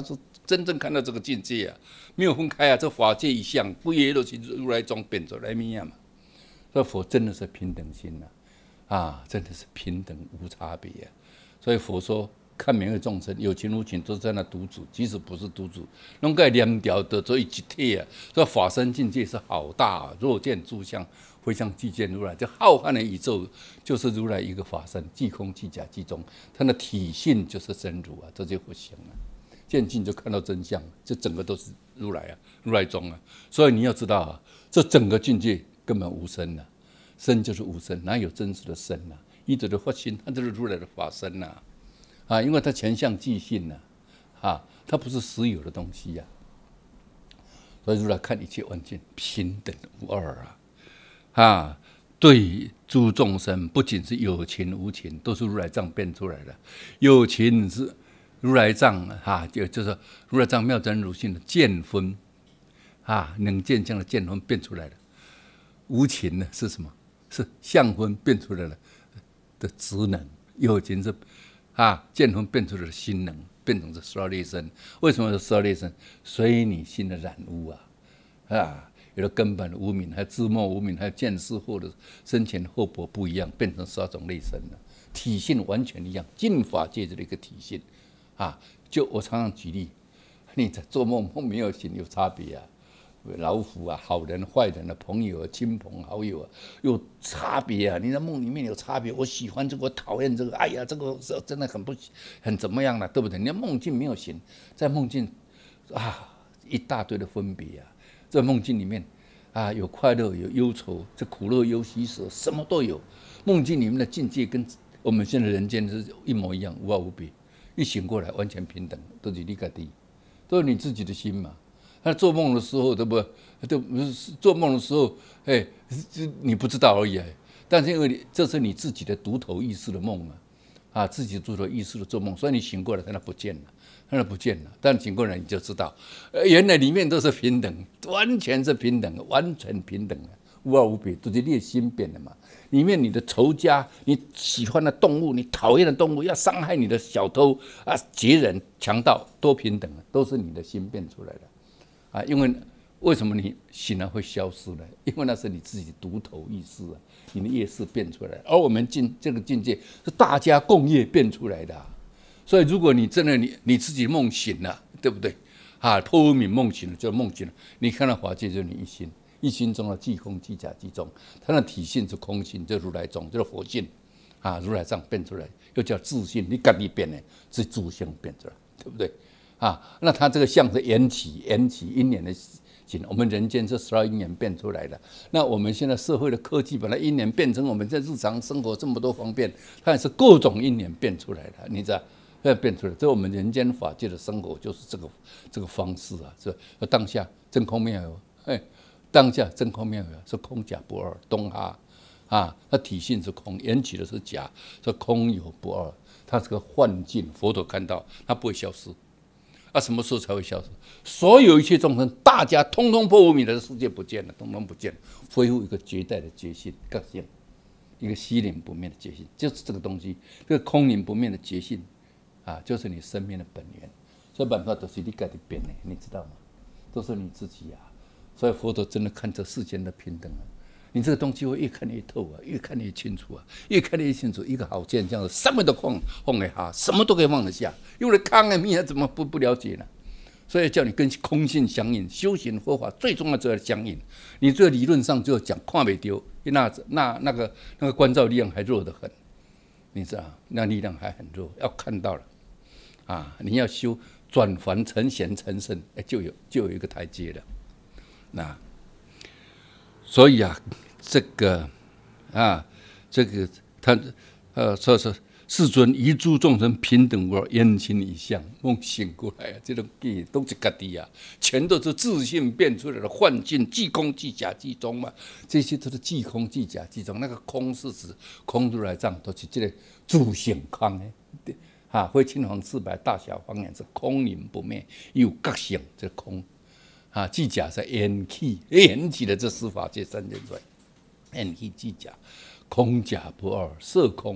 真正看到这个境界啊，没有分开啊，这法界一相，规个都是如来装变出来面嘛。所以佛真的是平等心呐、啊，啊，真的是平等无差别啊。所以佛说，看每个众生有情无情都在那独主，即使不是独主，拢该两条的做一体啊。所以法身境界是好大啊！若见诸相，非相即见如来。这浩瀚的宇宙就是如来一个法身，即空即假即中，它的体性就是真如啊，这就不行了。见尽就看到真相，这整个都是如来啊，如来中啊。所以你要知道啊，这整个境界根本无生啊，生就是无生，哪有真实的生啊？一直的发心，它就是如来的法身呐、啊，啊，因为它全相即性呐、啊，啊，它不是实有的东西呀、啊。所以如来看一切万境平等无二啊，啊，对诸众生不仅是有情无情，都是如来藏变出来的。有情是如来藏啊，就就是如来藏妙真如性的见分啊，能见相的见分变出来的。无情呢是什么？是相分变出来的的职能。有情是啊，见分变出来的心能，变成这十二类身。为什么是十二类身？随你心的染污啊，啊，有的根本的无明，还有自末无明，还有见思惑的生前后薄不一样，变成十二种类身了。体性完全一样，尽法界的一个体性啊。就我常常举例，你在做梦梦没有醒有差别啊。老虎啊，好人、坏人的朋友、亲朋好友啊，有差别啊！你在梦里面有差别，我喜欢这个，我讨厌这个，哎呀，这个真的很不很怎么样了、啊，对不对？你的梦境没有醒，在梦境啊，一大堆的分别啊，在梦境里面啊，有快乐，有忧愁，这苦乐忧喜舍，什么都有。梦境里面的境界跟我们现在人间是一模一样，无二无别。一醒过来，完全平等，都是你自己，都是你自己的心嘛。他做梦的时候，对不？对，做梦的时候，哎，你不知道而已。但是因为你这是你自己的独头意识的梦啊，啊，自己独头意识的做梦，所以你醒过来，它不见了，它不见了。但醒过来你就知道，原来里面都是平等，完全是平等，完全平等的，无二无别，都是你的心变的嘛。里面你的仇家，你喜欢的动物，你讨厌的动物，要伤害你的小偷啊、劫人、强盗，都平等，都是你的心变出来的。啊，因为为什么你醒了会消失呢？因为那是你自己独头意识啊，你的业识变出来，而我们境这个境界是大家共业变出来的、啊。所以，如果你真的你你自己梦醒了，对不对？啊，破无明梦醒了，就梦醒了。你看到法界就是你一心，一心中的即空即假即中，它的体性是空性，就如来中，就是佛性啊，如来藏变出来，又叫自性，你自己变的，是自性变出来，对不对？啊，那它这个相是缘起，缘起因缘的行，我们人间是十二因缘变出来的。那我们现在社会的科技把它因缘变成我们在日常生活这么多方便，它也是各种因缘变出来的。你知道，要变出来，这我们人间法界的生活就是这个这个方式啊，是当下真空妙有，哎，当下真空妙有是空假不二，东哈啊，它体性是空，缘起的是假，这空有不二，它是个幻境，佛陀看到它不会消失。啊，什么时候才会消失？所有一切众生，大家通通破无明的世界不见了，通通不见了，恢复一个绝代的觉性、个性，一个虚灵不灭的觉性，就是这个东西，这个空灵不灭的觉性啊，就是你生命的本源。所以办法都是你自己变的，你知道吗？都是你自己啊。所以佛陀真的看这世间的平等啊。你这个东西会越看越透啊，越看越清楚啊，越看越清楚。一个好现象，什么都放放得下，什么都可以放得下。因为康啊，你怎么不不了解呢？所以叫你跟空性相应，修行佛法最重要就要相应。你这理论上就要讲看不丢，那那那个那个观照力量还弱得很，你知道，那力量还很弱，要看到了啊，你要修转凡成贤成圣，哎，就有就有一个台阶了。那所以啊。这个啊，这个他呃说说世尊遗诸众生平等无二，缘起一相，梦醒过来啊，这种记都是家己啊，全都是自性变出来的幻境，即空即假即中嘛，这些都是即空即假即中。那个空是指空如来藏，都是这个自性空的，哈，非青黄赤白大小方圆是空灵不灭，有个性这空啊，即假是缘起，缘起的这十法界三千出来。缘起即假，空假不二，色空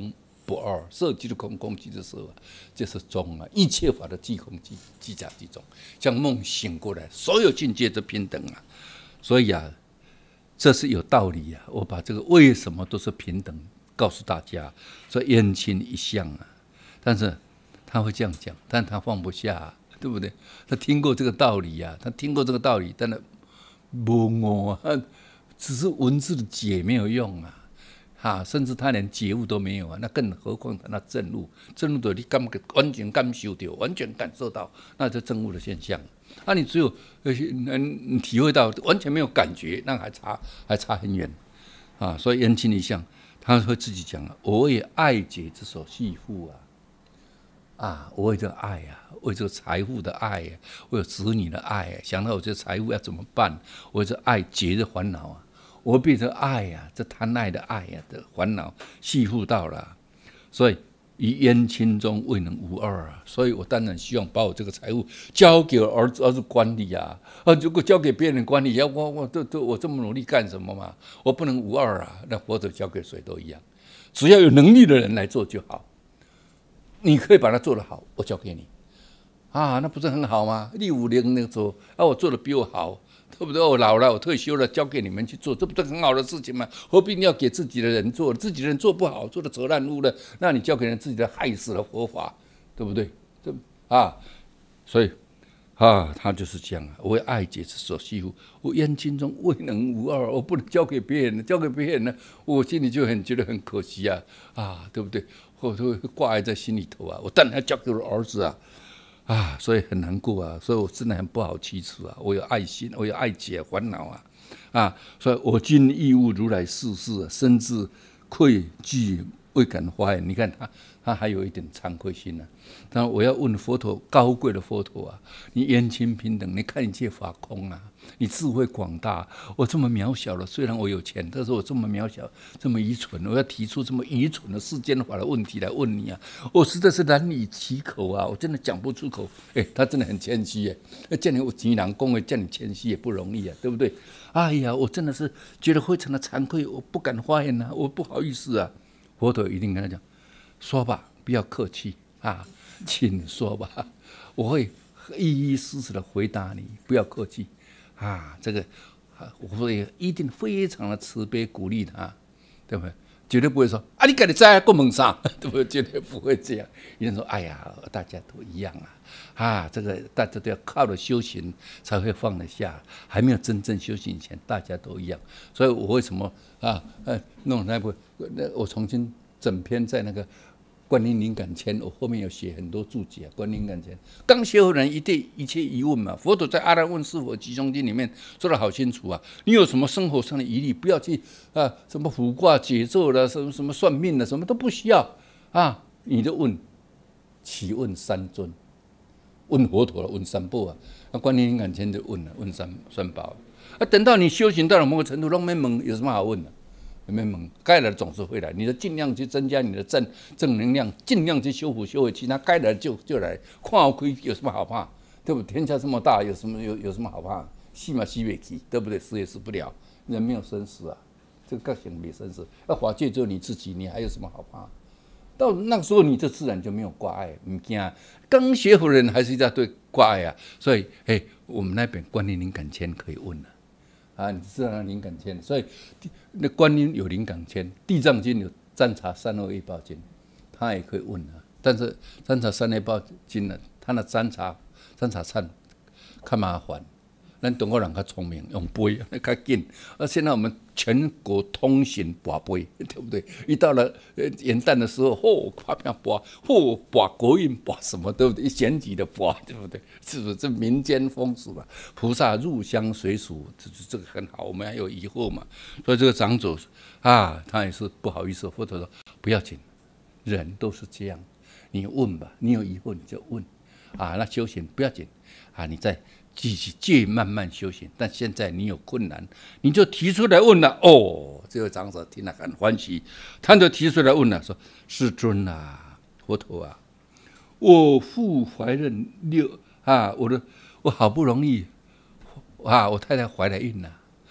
不二，色即是空，空即是色啊，这是中啊，一切法的即空即即假即中，像梦醒过来，所有境界都平等啊，所以啊，这是有道理啊。我把这个为什么都是平等告诉大家，说冤亲一向啊，但是他会这样讲，但他放不下、啊，对不对？他听过这个道理啊，他听过这个道理，但是无我啊，只是文字的解没有用啊。啊，甚至他连觉悟都没有啊，那更何况他那证悟，证悟的你感完全感受到，完全感受到，那就证悟的现象。那、啊、你只有能体会到，完全没有感觉，那还差还差很远啊。所以冤亲一向，他会自己讲啊，我为爱解之所系缚啊，啊，我为这个爱啊，为这个财富的爱啊，为子女的爱啊，想到我这财富要怎么办，我这爱结的烦恼啊。我被这爱呀、啊，这贪爱的爱呀、啊、的烦恼系缚到了，所以于冤亲中未能无二啊。所以我当然希望把我这个财物交给儿子儿子管理啊，啊，如果交给别人管理，要我我都都我这么努力干什么嘛？我不能无二啊，那佛陀交给谁都一样，只要有能力的人来做就好。你可以把它做得好，我交给你啊，那不是很好吗？你五年那个做啊，我做的比我好。对不对？我老了，我退休了，交给你们去做，这不是很好的事情吗？何必要给自己的人做？自己的人做不好，做的扯烂污了，那你交给人自己的，害死了佛法，对不对？这啊，所以啊，他就是这样啊。我为爱解之所系缚，我冤亲中未能无二，我不能交给别人，交给别人呢，我心里就很觉得很可惜啊，啊，对不对？我都会挂在心里头啊。我当然要交给我儿子啊。啊，所以很难过啊，所以我真的很不好启齿啊。我有爱心，我有爱解烦恼啊，啊，所以我今亦悟如来世事，深知愧惧，未敢发言。你看他，他还有一点惭愧心呢、啊。但我要问佛陀，高贵的佛陀啊，你冤亲平等，你看一切法空啊，你智慧广大，我这么渺小了，虽然我有钱，但是我这么渺小，这么愚蠢，我要提出这么愚蠢的世间法的问题来问你啊，我实在是难以启口啊，我真的讲不出口。哎，他真的很谦虚耶，叫你我济南公会叫你谦虚也不容易啊，对不对？哎呀，我真的是觉得非常的惭愧，我不敢发言啊，我不好意思啊。佛陀一定跟他讲，说吧，不要客气啊，请说吧，我会一一实实的回答你，不要客气啊。这个我会一定非常的慈悲鼓励他，对不对？绝对不会说啊，你赶紧在过门上，对不对？绝对不会这样。一定说，哎呀，大家都一样啊，啊，这个大家都要靠着修行才会放得下，还没有真正修行前，大家都一样。所以我为什么啊，呃，弄那部，那我重新整篇在那个观音灵感签，我后面有写很多注解啊。观音灵感签，刚学佛人一对一切疑问嘛，佛陀在《阿难问是否集中经》里面说得好清楚啊。你有什么生活上的疑虑，不要去啊，什么卜卦解咒的，什么什么算命的，什么都不需要啊，你就问，启问三尊，问佛陀了，问三宝啊。那观音灵感签就问了，问三三宝啊。等到你修行到了某个程度，都没问，有什么好问的？没问，该来的总是会来，你的尽量去增加你的正正能量，尽量去修复修回其他该来的就就来，看亏有什么好怕？对不对？天下这么大，有什么有有什么好怕？死嘛死不起，对不对？死也死不了，人没有生死啊，这个个性没生死。那法界只有你自己，你还有什么好怕？到那个时候，你这自然就没有挂碍，唔惊。刚学佛的人还是在对挂碍啊，所以，哎，我们那边观音灵感签可以问了。啊，你知道那灵感签，所以那观音有灵感签，地藏经有占察三恶业报经，他也可以问啊。但是占察三恶业报经呢，他的占察占察参较麻烦，咱中国人较聪明，用背较紧。而现在我们全国通行跋杯，对不对？一到了元旦的时候，嚯、哦，发票跋，嚯、哦，跋国运，跋什么，对不对？选举的跋，对不对？是不是这民间风俗嘛？菩萨入乡随俗，这这个很好，我们还有疑惑嘛？所以这个长者啊，他也是不好意思，或者说不要紧，人都是这样，你问吧，你有疑惑你就问啊，那修行不要紧啊，你再继续借慢慢修行，但现在你有困难，你就提出来问了。哦，这位长者听了很欢喜，他就提出来问了，说：“世尊啊，佛陀啊，我父怀孕六啊，我的我好不容易啊，我太太怀了孕了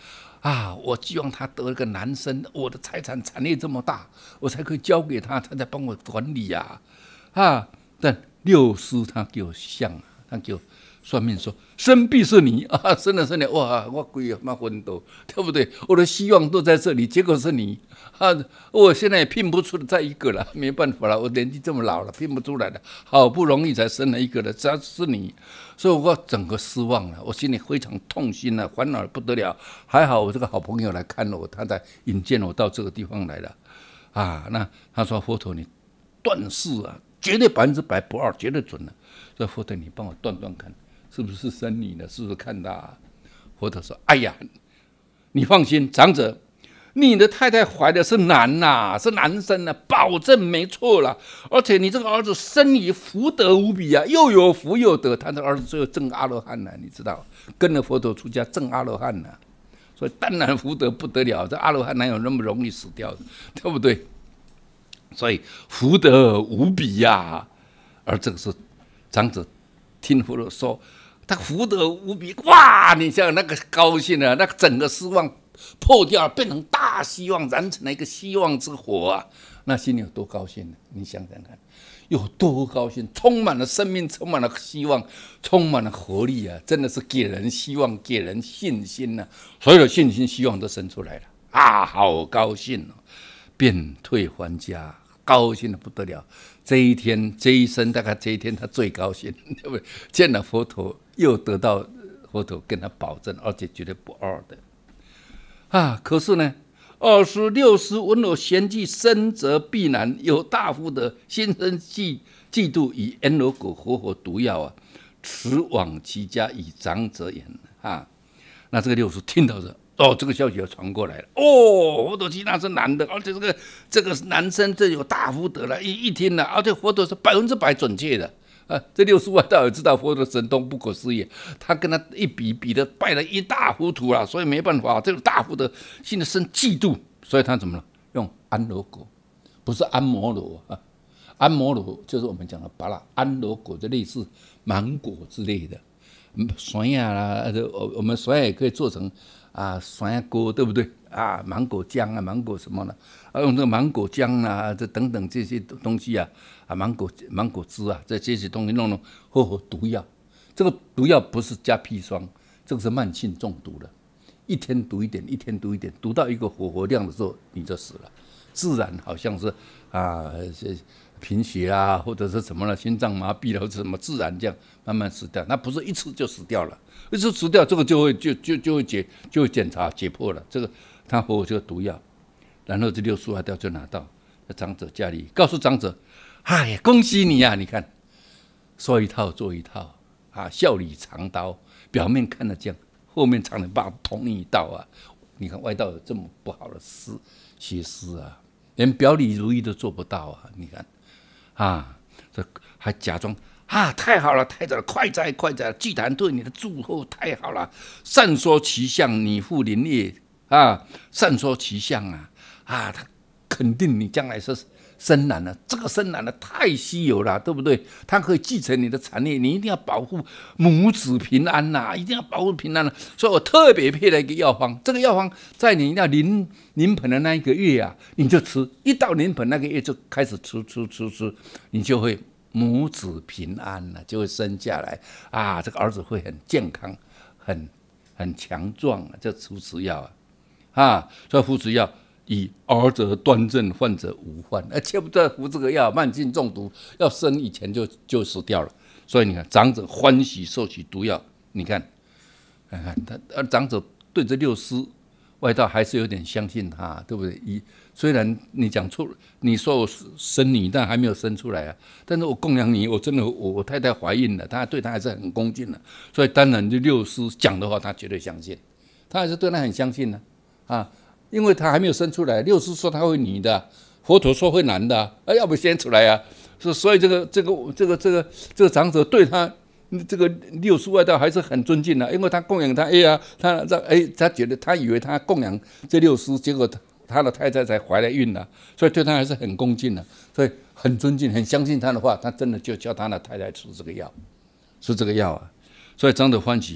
啊，我希望他得一个男生，我的财产产业这么大，我才可以交给他，他才帮我管理呀、啊，啊！但六师他给我相，他给我算命说生必是你啊，生了生了，哇，我鬼啊妈昏倒，对不对？我的希望都在这里，结果是你啊！我现在也拼不出再一个了，没办法了，我年纪这么老了，拼不出来了，好不容易才生了一个了，只要是你。所以我整个失望了，我心里非常痛心了，烦恼得不得了。还好我这个好朋友来看了我，他才引荐我到这个地方来了。啊，那他说佛陀你断事啊，绝对百分之百不二，绝对准了。所以佛陀你帮我断断看，是不是生你了？是不是看他、啊？佛陀说：哎呀，你放心，长者。你的太太怀的是男呐、啊，是男生呐、啊，保证没错了。而且你这个儿子生以福德无比啊，又有福又德。他的儿子最后证阿罗汉了，你知道，跟着佛陀出家证阿罗汉了。所以当然福德不得了，这阿罗汉哪有那么容易死掉的，对不对？所以福德无比呀、啊。而这个是长者听佛陀说，他福德无比，哇！你想那个高兴啊，那个整个失望。破掉，变成大希望，燃成了一个希望之火啊！那心里有多高兴呢？你想想看，有多高兴，充满了生命，充满了希望，充满了活力啊！真的是给人希望，给人信心呐、啊！所有的信心、希望都生出来了啊！好高兴哦，便退还家，高兴的不得了。这一天，这一生大概这一天他最高兴，对不对？见了佛陀，又得到佛陀跟他保证，而且绝对不二的。啊！可是呢，二十六师闻我贤计深则必难，有大夫的心生嫉嫉妒，以阎罗果活活毒药啊，驰往其家以长者言啊。那这个六师听到这，哦，这个消息要传过来了。哦，佛陀其那是男的，而且这个这个男生这有大福德了。一一听了，而且佛陀是百分之百准确的。啊，这六师外道也知道佛陀神通不可思议，他跟他一比，比的败得一塌糊涂了，所以没办法，这个大福德心里生嫉妒，所以他怎么了？用安罗果，不是安摩罗啊，安摩罗就是我们讲的巴拉，安罗果就类似芒果之类的，酸呀啦，我们酸也可以做成啊酸呀锅，对不对？啊，芒果浆啊，芒果什么呢？啊，用这个芒果浆啊，这等等这些东西啊，啊，芒果芒果汁啊，这这些东西弄弄，喝喝毒药。这个毒药不是加砒霜，这个是慢性中毒的，一天毒一点，一天毒一点，毒到一个火候量的时候，你就死了。自然好像是啊，贫血啊，或者是什么了，心脏麻痹了，或者什么，自然这样慢慢死掉。那不是一次就死掉了，一次死掉，这个就会就就就会解就会检查解剖了。这个他喝这个毒药，然后这六叔外道就拿到长者家里，告诉长者：“哎呀，恭喜你啊！你看，说一套做一套啊，笑里藏刀，表面看得这样，后面藏了把同一刀啊！你看外道有这么不好的诗写诗啊，连表里如一都做不到啊！你看。”啊，这还假装啊，太好了，太好了，快哉快哉！祭坛对你的祝贺太好了，善说其相，你复林业啊，善说其相啊啊，他肯定你将来是生男了，这个生男了太稀有了，对不对？他可以继承你的产业，你一定要保护母子平安呐、啊，一定要保护平安了、啊。所以我特别配了一个药方，这个药方在你要临临盆的那一个月啊，你就吃，一到临盆那个月就开始吃吃吃吃，你就会母子平安了、啊，就会生下来啊，这个儿子会很健康，很很强壮啊，这服食药啊，啊，所以服食药。以儿则端正，患者无患。而且不在服这个药，慢性中毒，要生以前就就死掉了。所以你看，长者欢喜受取毒药。你看，看看他，而长者对这六师外道还是有点相信他，对不对？以虽然你讲错，你说我生你，但还没有生出来啊。但是我供养你，我真的我我太太怀孕了，他对他还是很恭敬的。所以当然，这六师讲的话，他绝对相信，他还是对他很相信的啊。因为他还没有生出来，六师说他会女的，佛陀说会男的，啊，要不先出来啊？所以这个这个这个这个这个长者对他这个六师外道还是很尊敬的，因为他供养他，哎呀，他让哎，他觉得他以为他供养这六师，结果他的太太才怀了孕了，所以对他还是很恭敬的，所以很尊敬，很相信他的话，他真的就叫他的太太吃这个药，吃这个药啊，所以长者欢喜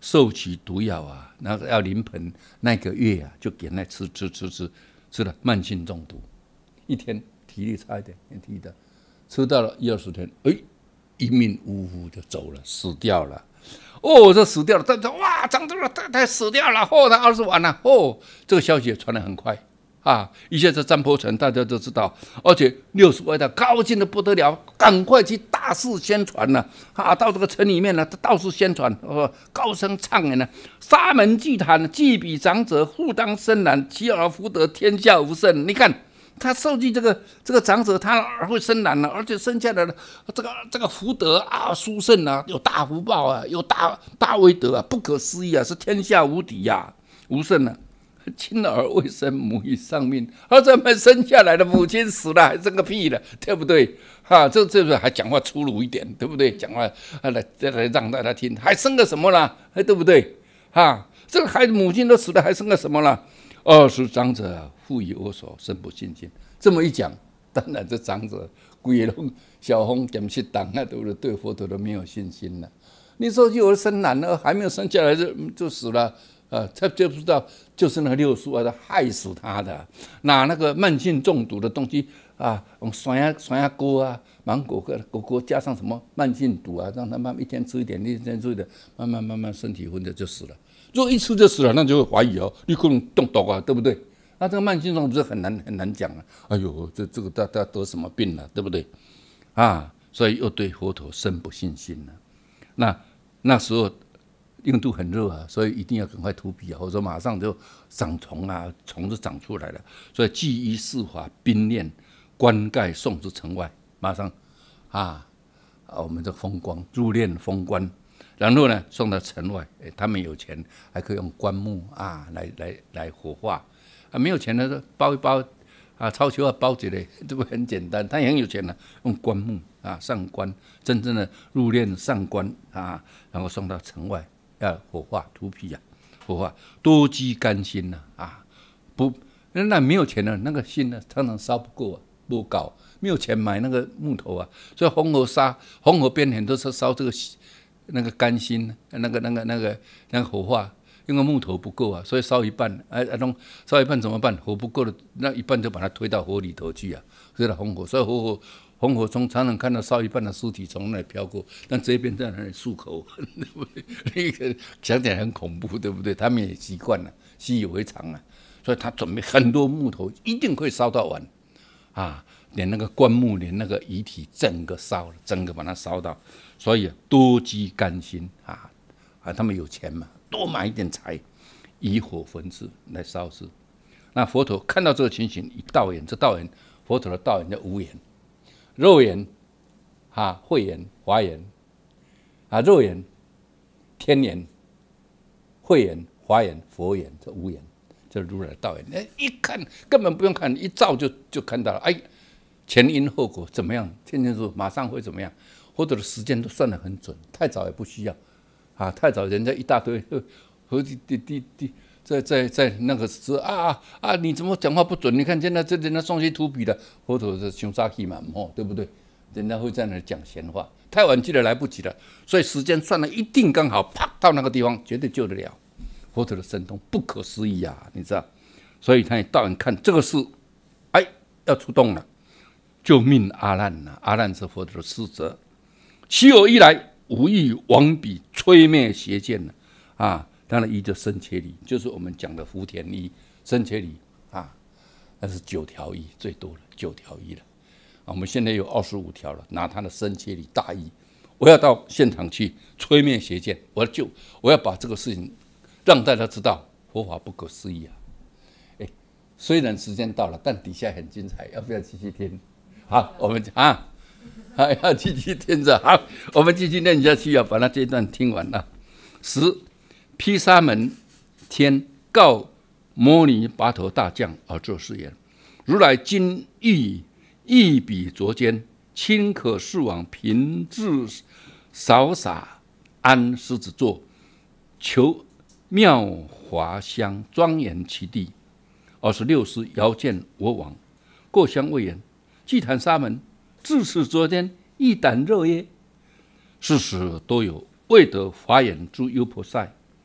受其毒药啊，那个要临盆那个月啊，就给那吃吃吃吃吃了，慢性中毒，一天体力差一点，体力的，吃到了一二十天，哎，一命呜呼就走了，死掉了。哦，这死掉了，他他哇，长这个太太死掉了，哦，他二十完了，哦，这个消息也传得很快啊！一下子占坡城大家都知道，而且六十外道高兴的不得了，赶快去大肆宣传了啊！到这个城里面呢，到处宣传，哦，高声唱言呢，沙门祭坛，祭比长者，复当深蓝，其而福德，天下无甚。你看。他受记这个这个长者，他会生男了，而且生下来的这个这个福德啊，殊胜啊，有大福报啊，有大大威德啊，不可思议啊，是天下无敌呀、啊，无甚啊！亲儿未生，母已丧命，儿子们生下来的母亲死了，还生个屁了，对不对？哈，这这个还讲话粗鲁一点，对不对？讲话啊来来让大家听，还生个什么啦？对不对？哈，这个孩子母亲都死了，还生个什么啦？二十长者啊，复以我所，深不信心。这么一讲，当然这长者鬼龙小红点去挡啊，对不对？对佛陀都没有信心了。你说有生男了，还没有生下来就就死了，呃，他就不知道就是那个六叔啊，害死他的，拿那个慢性中毒的东西啊，用酸呀酸呀锅啊，芒果果果果加上什么慢性毒啊，让他慢慢一天吃一点，一天吃一点，慢慢慢慢身体混着就死了。如果一吃就死了，那就会怀疑哦，你可能中毒啊，对不对？那这个慢性中毒很难很难讲啊。哎呦，这这个大家得什么病了、啊，对不对？啊，所以又对佛陀深不信心了、啊。那那时候印度很热啊，所以一定要赶快涂皮啊，或者马上就长虫啊，虫子长出来了。所以祭衣释法冰炼棺盖送至城外，马上啊，我们这风光入殓封棺。然后呢，送到城外，哎，他们有钱，还可以用棺木啊来来来火化，啊，没有钱的包一包，啊，钞球啊包起来，这不很简单？他也很有钱了、啊，用棺木啊上棺，真正的入殓上棺啊，然后送到城外要火化涂皮啊，火化多积甘心呐 啊, 啊，不，那没有钱了，那个心呢常常烧不够啊，不够，没有钱买那个木头啊，所以红河沙红河边很多是烧这个。那个甘心，那个、那个、那个、那个火化，因为木头不够啊，所以烧一半，哎、啊，弄烧一半怎么办？火不够了，那一半就把它推到火里头去啊，所以红火，所以火火红火中常常看到烧一半的尸体从那里飘过，但这边在那里漱口，对不对？那个想起来很恐怖，对不对？他们也习惯了，习以为常了，所以他准备很多木头，一定会烧到完啊。连那个棺木，连那个遗体，整个烧了，整个把它烧到，所以多积甘心啊啊！他们有钱嘛，多买一点柴，以火焚之来烧之。那佛陀看到这个情形，以道眼，这道眼，佛陀的道眼叫无眼、肉眼、啊慧眼、华眼啊，肉眼、天眼、慧眼、华眼、佛眼，这无眼，这如来的道眼。哎，一看根本不用看，一照就就看到了，哎。前因后果怎么样？天天说马上会怎么样？或者的时间都算得很准，太早也不需要啊！太早人家一大堆和地地地地在在在那个时啊啊！你怎么讲话不准？你看现在这人家送去涂笔的，佛陀是凶杀气嘛，哦，对不对？人家会在那里讲闲话，太晚去了来不及了，所以时间算的一定刚好，啪到那个地方绝对救得了。佛陀的神通不可思议啊，你知道？所以他也到人看这个事，哎，要出动了。就命阿难呐、啊，阿难是佛陀的使者。其我一来，无意王彼摧灭邪见呢，啊，当然依着生切理，就是我们讲的福田义、生切理啊，那是九条义最多了，九条义了。啊，我们现在有二十五条了，拿他的生切理大义，我要到现场去摧灭邪见，我要救，我要把这个事情让大家知道，佛法不可思议啊！哎，虽然时间到了，但底下很精彩，要不要继续听？好，我们啊，还要继续听着。好，我们继续念下去啊，把它这一段听完了。十，毗沙门天告摩尼跋陀大将而作是言：如来今欲一笔着间，亲可视往平治扫洒安狮子座，求妙华香庄严其地。二十六师遥见我往，过相谓言。祭坛沙门，自此昨天一胆热耶？是时多有未得法眼诸优婆塞，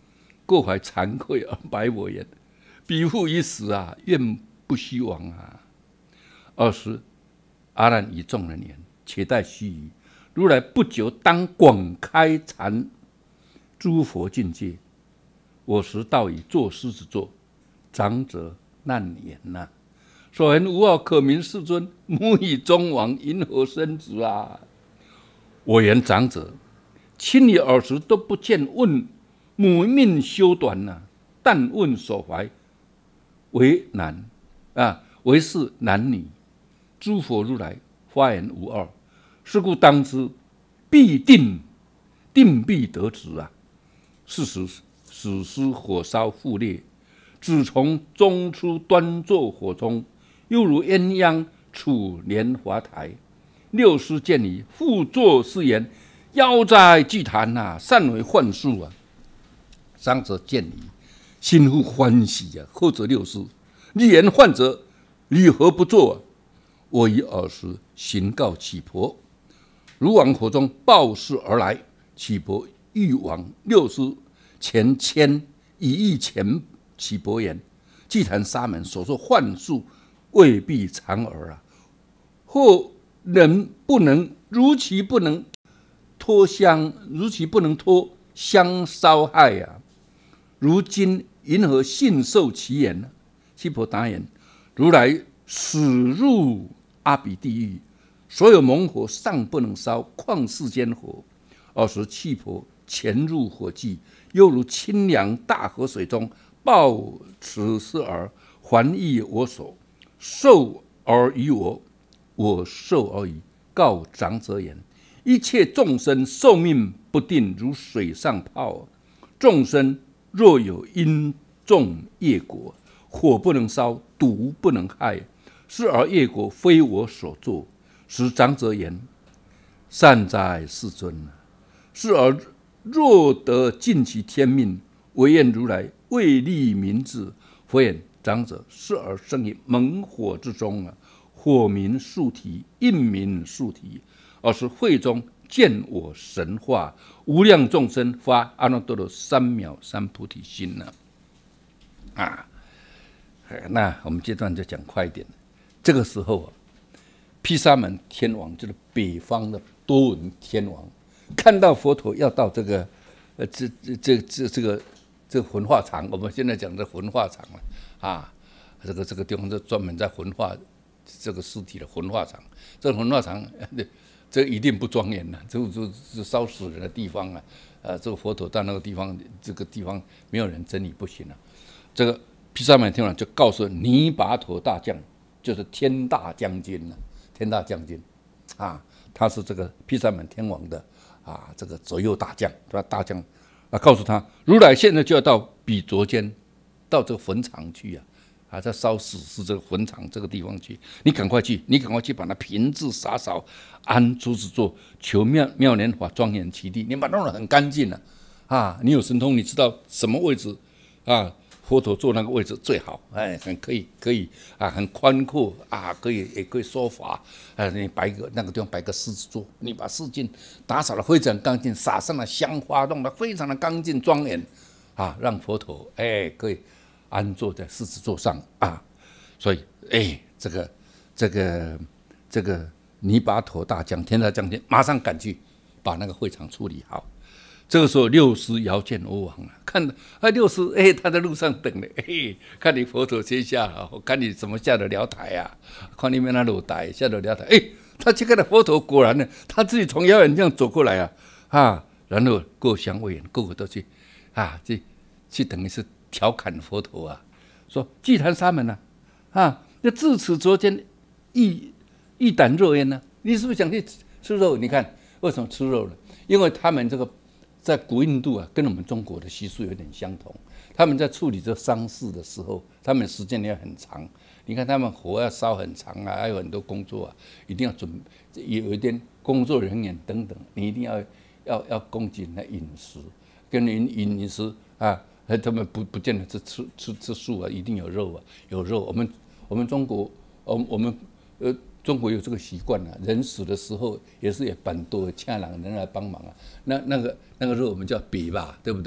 过怀惭愧而白我言：彼父已死啊，愿不须亡啊。二十，阿难与众人言：且待须臾，如来不久当广开禅诸佛境界。我时道以作狮子座，长者难言呐、啊。所言无傲可名世尊，母以终亡，因何生子啊？我言长者，亲你尔时都不见问母命修短呐、啊，但问所怀为难啊，为是男女。诸佛如来发言无二，是故当知必定定必得子啊。是时死尸火烧复烈，子从中出端坐火中，又如鸳鸯处莲华台。六师见你复作是言：妖哉祭坛呐，善为幻术啊！长者见你，心复欢喜啊。后者六师，你言患者，你何不作啊？我以尔时行告乞婆，如往火中报事而来。乞婆欲往，六师前牵以意前乞婆言：祭坛沙门所说幻术，未必常耳啊！或能不能如其不能脱香，如其不能脱香烧害呀、啊？如今因何信受其言呢？乞婆答言：如来死入阿鼻地狱，所有猛火尚不能烧，况世间火？二时乞婆潜入火际，犹如清凉大河水中，抱此事而还忆我所受而于我，我受而已。告长者言：一切众生寿命不定，如水上泡。众生若有因重业果，火不能烧，毒不能害，是而业果非我所作。使长者言：善哉世尊，是而若得尽其天命，唯愿如来为利民智。佛言：长者，是而生于猛火之中啊，火名素体，印名素体。而是会中见我神化，无量众生发阿耨多罗三藐三菩提心呢、啊。啊，那我们这段就讲快一点。这个时候啊，毗沙门天王就是北方的多闻天王，看到佛陀要到这个呃这这这这这个这个焚化场，我们现在讲的焚化场了啊，这个这个地方是专门在焚化这个尸体的焚化场。这个焚化场，这一定不庄严呐、啊，这这这烧死人的地方啊，呃，这个佛陀到那个地方，这个地方没有人真理不行啊。这个毗沙门天王就告诉尼跋陀大将，就是天大将军啊，天大将军啊，他是这个毗沙门天王的啊这个左右大将，对吧？大将啊，告诉他，如来现在就要到比卓间，到这个坟场去啊。啊，在烧死尸这个坟场这个地方去，你赶快去，你赶快去把那瓶子洒扫，安珠子座，求妙妙莲华庄严其地，你把它弄得很干净了啊，啊！你有神通，你知道什么位置啊？佛陀坐那个位置最好，哎，很可以，可以啊，很宽阔啊，可以也可以说法。啊，你摆个那个地方摆个狮子座，你把四境打扫得非常干净，撒上了香花，弄得非常的干净庄严啊，让佛陀哎可以安坐在狮子座上啊。所以哎，这个这个这个尼跋陀大将天大将军马上赶去把那个会场处理好。这个时候，六师遥见欧王啊，看啊，六师哎，他在路上等呢，哎，看你佛陀接下啊，我看你怎么下得了台啊，看你们那落台下得了台，哎，他去看到佛陀，果然呢，他自己从遥远这样走过来啊，啊，然后各相为言，个个都去啊，去去等于是调侃佛陀啊，说祭坛沙门呢，啊，啊，那自此昨天一一胆肉烟呢，你是不是想去吃肉？你看为什么吃肉呢？因为他们这个。在古印度啊，跟我们中国的习俗有点相同。他们在处理这丧事的时候，他们时间要很长。你看他们火要烧很长啊，还有很多工作啊，一定要准有一点工作人员等等，你一定要要要恭谨的饮食，跟饮饮食啊，他们不不见得是吃吃吃素啊，一定有肉啊，有肉。我们我们中国，我我们呃。中国有这个习惯啊，人死的时候也是也蛮多请人人来帮忙啊。那那个那个肉我们叫比吧，对不对？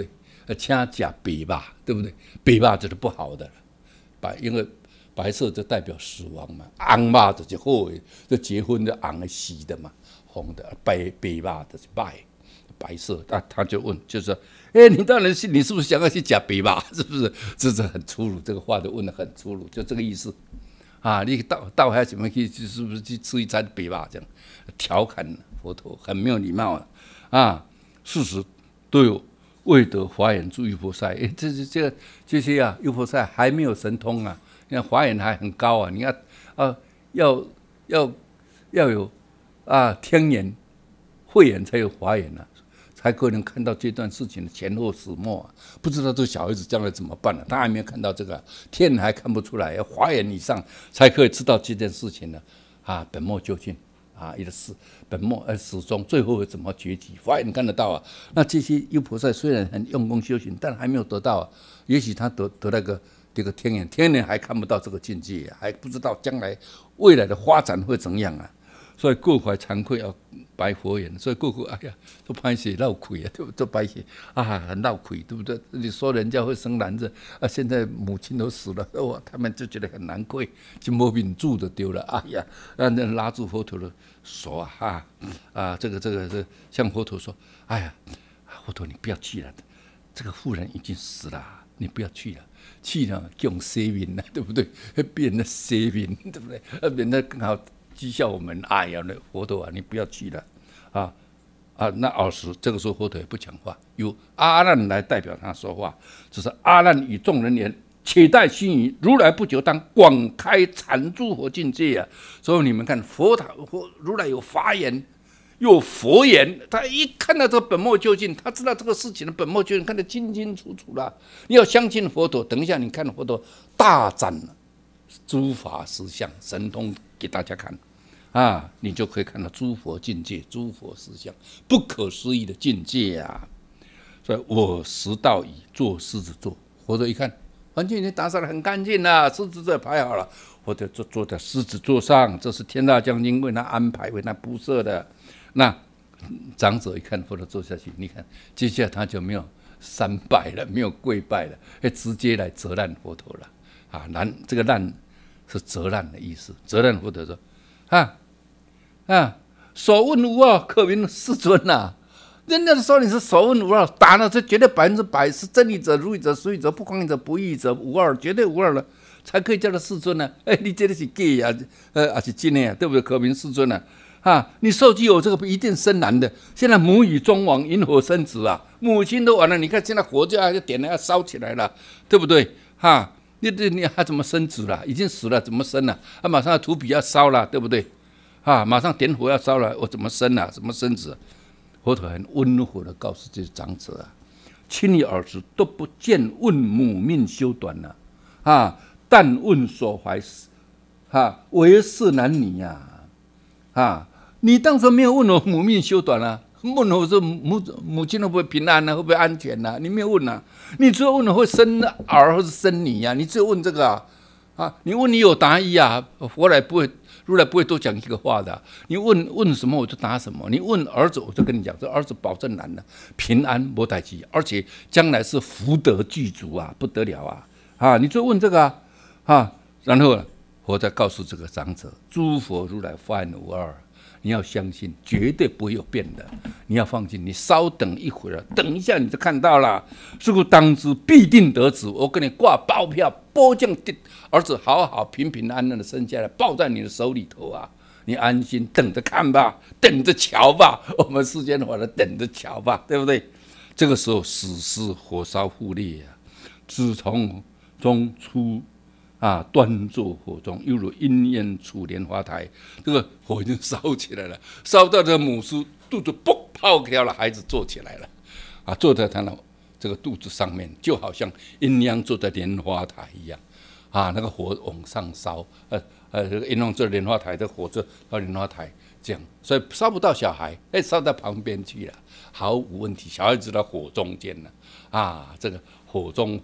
请吃白肉，对不对？白肉就是不好的了，白因为白色就代表死亡嘛，红肉就是好的，就结婚的红的喜的嘛，红的白白肉就是白白色。他他就问，就是说，哎、欸，你当然是你是不是想要去吃白肉？是不是？这是很粗鲁，这个话就问得很粗鲁，就这个意思。啊，你到到还怎么去？是不是去吃一餐白肉这样？调侃佛陀很没有礼貌啊！啊，事实都有未得华严诸佛菩萨，哎，这这这个这些啊，佛菩萨还没有神通啊，你看华严还很高啊，你看啊，要要要有啊天眼、慧眼才有华严啊。才可能看到这段事情的前后始末、啊，不知道这小孩子将来怎么办呢、啊？他还没有看到这个、啊，天还看不出来，要华严以上才可以知道这件事情呢。啊，本末究竟啊，一个始本末呃始终，最后怎么结局，华严看得到啊。那这些优菩萨虽然很用功修行，但还没有得到、啊，也许他得得那个这个天眼，天眼还看不到这个境界、啊，还不知道将来未来的发展会怎样啊。所以过怀惭愧要白佛言，所以过过哎呀，都拍血闹亏啊，都都白血啊，很闹亏，对不对？你说人家会生男子啊，现在母亲都死了，哇，他们就觉得很难过，就没忍住的丢了，哎呀，让人拉住佛陀的手啊，啊啊，这个这个这向佛陀说，哎呀，佛陀你不要去了，这个妇人已经死了，你不要去了。去了用生命了，对不对？变得生命，对不对？变得更好。讥笑我们，哎呀，那佛陀啊，你不要去了，啊啊！那尔时，这个时候佛陀也不讲话，由阿难来代表他说话。只是阿难与众人言：“且待须臾，如来不久当广开阐诸佛境界啊！”所以你们看，佛塔佛如来有法眼，有佛眼，他一看到这个本末究竟，他知道这个事情的本末究竟，看得清清楚楚了。你要相信佛陀，等一下你看佛陀大展诸法实相神通给大家看。啊，你就可以看到诸佛境界、诸佛实相，不可思议的境界啊！所以我时到矣，做狮子座。佛陀一看，环境已经打扫得很干净了，狮子座排好了，佛陀就坐在狮子座上，这是天大将军为他安排、为他铺设的。那长者一看佛陀坐下去，你看，接下来他就没有三拜了，没有跪拜了，直接来责难佛陀了。啊，难这个难是责难的意思，责难佛陀说。啊啊！所问无二，可名世尊呐、啊！人家说你是所问无二，答了这绝对百分之百是真义者、如义者、实义者、不诳义者、不义者，无二，绝对无二了，才可以叫做世尊呢、啊。哎，你这个是假呀，呃，还是真的呀？对不对？可名世尊呐、啊！啊，你受具有这个不一定生男的。现在母语中亡，因何生子啊？母亲都完了，你看现在火就要点了，要烧起来了，对不对？哈、啊！你你你还怎么生子了？已经死了，怎么生了？啊，马上土笔要烧了，对不对？啊，马上点火要烧了，我怎么生啊？怎么生子、啊？佛陀很温和的告诉这些长者啊，亲你儿子都不见问母命修短了、啊，啊，但问所怀，啊，为是男女呀、啊，啊，你当初没有问我母命修短啊？问我说母母亲会不会平安呢、啊？会不会安全呢、啊？你没有问啊，你只有问会生儿或是生女呀、啊？你只有问这个啊，啊，你问你有答疑啊，佛来不会，如来不会多讲一个话的、啊。你问问什么我就答什么，你问儿子我就跟你讲，这儿子保证难的，平安没代志，而且将来是福德具足啊，不得了啊，啊，你就问这个啊，啊，然后佛再告诉这个长者，诸佛如来法眼无二。你要相信，绝对不会有变的。你要放心，你稍等一会儿，等一下你就看到了。是故当知必定得子。我给你挂包票，保证儿子好好平平安安的生下来，抱在你的手里头啊！你安心等着看吧，等着瞧吧。我们世间法的等着瞧吧，对不对？这个时候，死尸火烧互裂啊，自从中出。啊，端坐火中，犹如阴烟处莲花台。这个火已经烧起来了，烧到这个母狮肚子嘣爆开了，孩子坐起来了，啊，坐在他的这个肚子上面，就好像阴阳坐在莲花台一样，啊，那个火往上烧，呃呃，这个阴阳坐莲花台的火就到莲花台这样，所以烧不到小孩，哎，烧到旁边去了，毫无问题。小孩子在火中间了，啊，这个火中。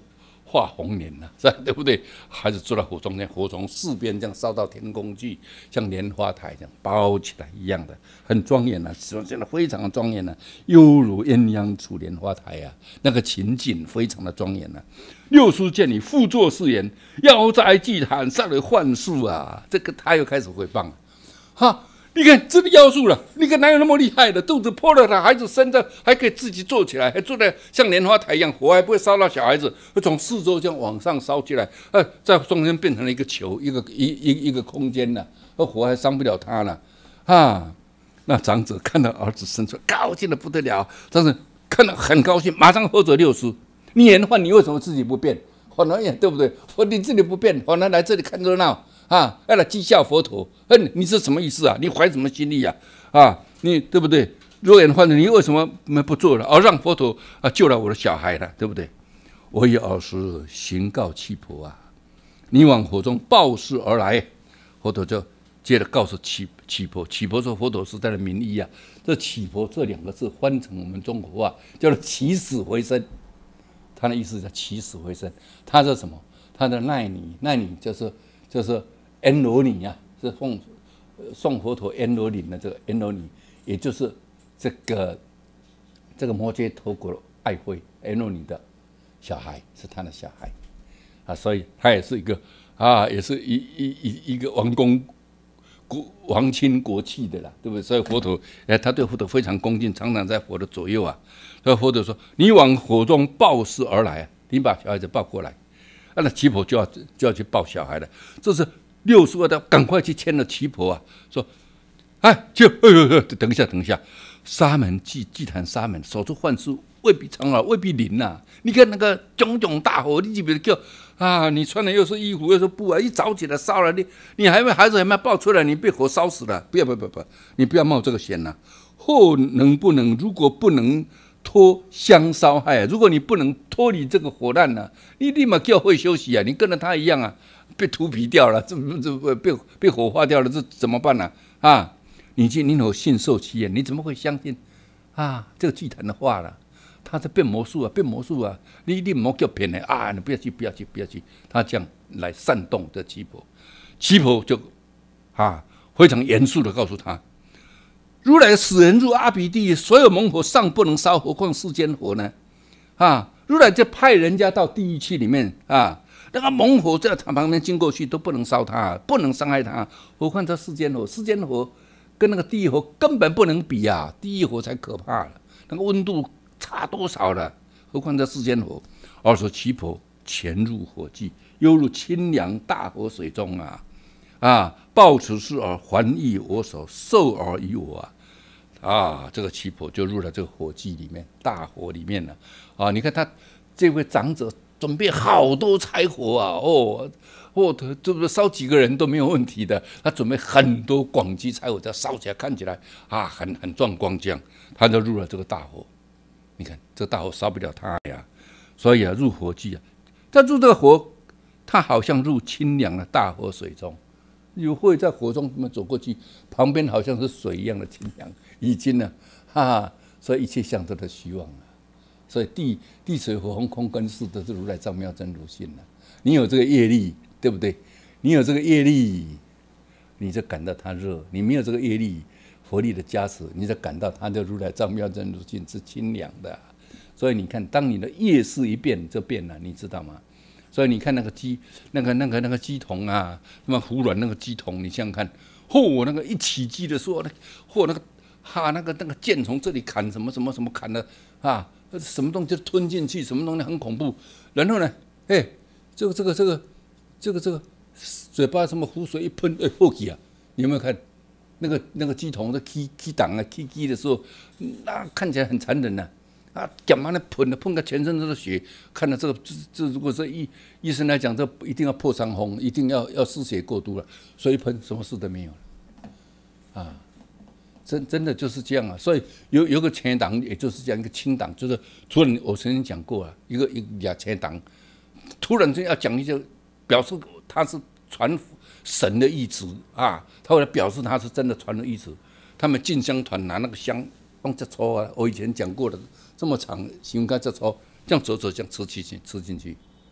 画红莲呐、啊，对不对？孩子坐在火中间，火从四边这样烧到天空去，像莲花台这样包起来一样的，很庄严呐、啊，现在非常的庄严呐、啊，犹如鸳鸯出莲花台啊，那个情景非常的庄严呐、啊。六叔见你复作誓言，妖哉祭坛上的幻术啊！这个他又开始诽谤了，哈。你看这个妖术了，你看哪有那么厉害的？肚子破了，他孩子生着还可以自己坐起来，还坐在像莲花台一样，火还不会烧到小孩子，会从四周这样往上烧起来，呃，在中间变成了一个球，一个一一一个空间了，而火还伤不了他了，啊！那长者看到儿子生出来，高兴的不得了，但是看到很高兴，马上喝着六叔，你言换你为什么自己不变？反而也对不对？我你自己不变，反而来这里看热闹。啊，要来讥笑佛陀，嗯，你是什么意思啊？你怀什么心意啊？啊，你对不对？若眼换的，你为什么没不做了？而、哦、让佛陀啊救了我的小孩了，对不对？我以尔时行告七婆啊，你往火中报事而来，佛陀就接着告诉七七婆，七婆说佛陀是他的名义啊。这七婆这两个字翻成我们中国话叫做起死回生，他的意思叫起死回生。他是什么？他的奈你，奈你就是就是。阎罗尼啊，是送送佛陀阎罗林的这个阎罗尼，也就是这个这个摩羯陀国爱妃阎罗尼的小孩，是他的小孩啊，所以他也是一个啊，也是一一一一个王公国皇亲国戚的啦，对不对？所以佛陀哎，他对佛陀非常恭敬，常常在佛的左右啊。所以佛陀说：“你往火中抱尸而来，你把小孩子抱过来。”啊，那七婆就要就要去抱小孩了，这是。六叔啊，他赶快去牵了七婆啊，说：“哎，就哎呦，等一下，等一下，沙门祭祭坛沙门守住幻术，未必长老，未必灵呐、啊。你看那个炯炯大火，你记不叫啊？你穿的又是衣服又是布啊，一早起来烧了，你你还没孩子还没抱出来，你被火烧死了。不要不要不要，你不要冒这个险呐、啊。后能不能？如果不能脱香烧害，如果你不能脱离这个火难呢、啊，你立马叫会休息啊，你跟着他一样啊。”被秃皮掉了，这这被被火化掉了，这怎么办呢、啊？啊，你今你有信受其言，你怎么会相信啊这个祭坛的话了？他在变魔术啊，变魔术啊！你你莫叫骗人啊！你不要去，不要去，不要去！他这样来煽动这七婆，七婆就啊非常严肃的告诉他：如来使人入阿鼻地狱，所有猛火尚不能烧，何况世间火呢？啊，如来就派人家到地狱去里面啊。那个猛火在他旁边经过去都不能烧他，不能伤害他，何况这世间火？世间火跟那个地狱火根本不能比啊！地狱火才可怕了，那个温度差多少了？何况这世间火？而说七婆潜入火际，犹如清凉大河水中啊！啊，报此事而还忆我所受而于我啊！啊，这个七婆就入了这个火际里面，大火里面了啊！你看他这位长者。准备好多柴火啊！哦，哦，对不对？烧几个人都没有问题的。他准备很多广积柴火，这烧起来看起来啊，很很壮观这样。他就入了这个大火。你看，这大火烧不了他呀，所以啊，入火际啊。他入这个火，他好像入清凉的大河水中。有会在火中这么走过去，旁边好像是水一样的清凉，已经呢，哈哈，所以一切象征的虚妄啊。所以地地水火风空跟世都是如来藏妙真如性了、啊。你有这个业力，对不对？你有这个业力，你就感到它热；你没有这个业力，佛力的加持，你就感到它的如来藏妙真如性是清凉的、啊。所以你看，当你的业势一变，就变了，你知道吗？所以你看那个鸡，那个那个那个鸡童啊，那么胡乱那个鸡童，你想想看，嚯、哦，那个一起鸡的时候，那嚯、哦、那个哈那个那个剑从这里砍什么什么什么砍的啊。什么东西就吞进去，什么东西很恐怖。然后呢，哎，这个这个这个这个这个嘴巴什么湖水一喷，哎，后起啊！你有没有看那个那个鸡童在起起档啊、起鸡的时候，那看起来很残忍呐、啊！啊，干嘛呢？喷的喷个全身都是血，看到这个这这，如果是医医生来讲，这一定要破伤风，一定要要失血过多了，所以喷什么事都没有了，啊。真真的就是这样啊，所以有有个前党，也就是这样一个清党，就是突然我曾经讲过啊，一个一个俩前党，突然间要讲一些，表示他是传神的意旨啊，他为了表示他是真的传的意旨，他们进香团拿那个香往这抽啊，我以前讲过的，这么长，形该这抽，这样走走这样吃进去，吃进去，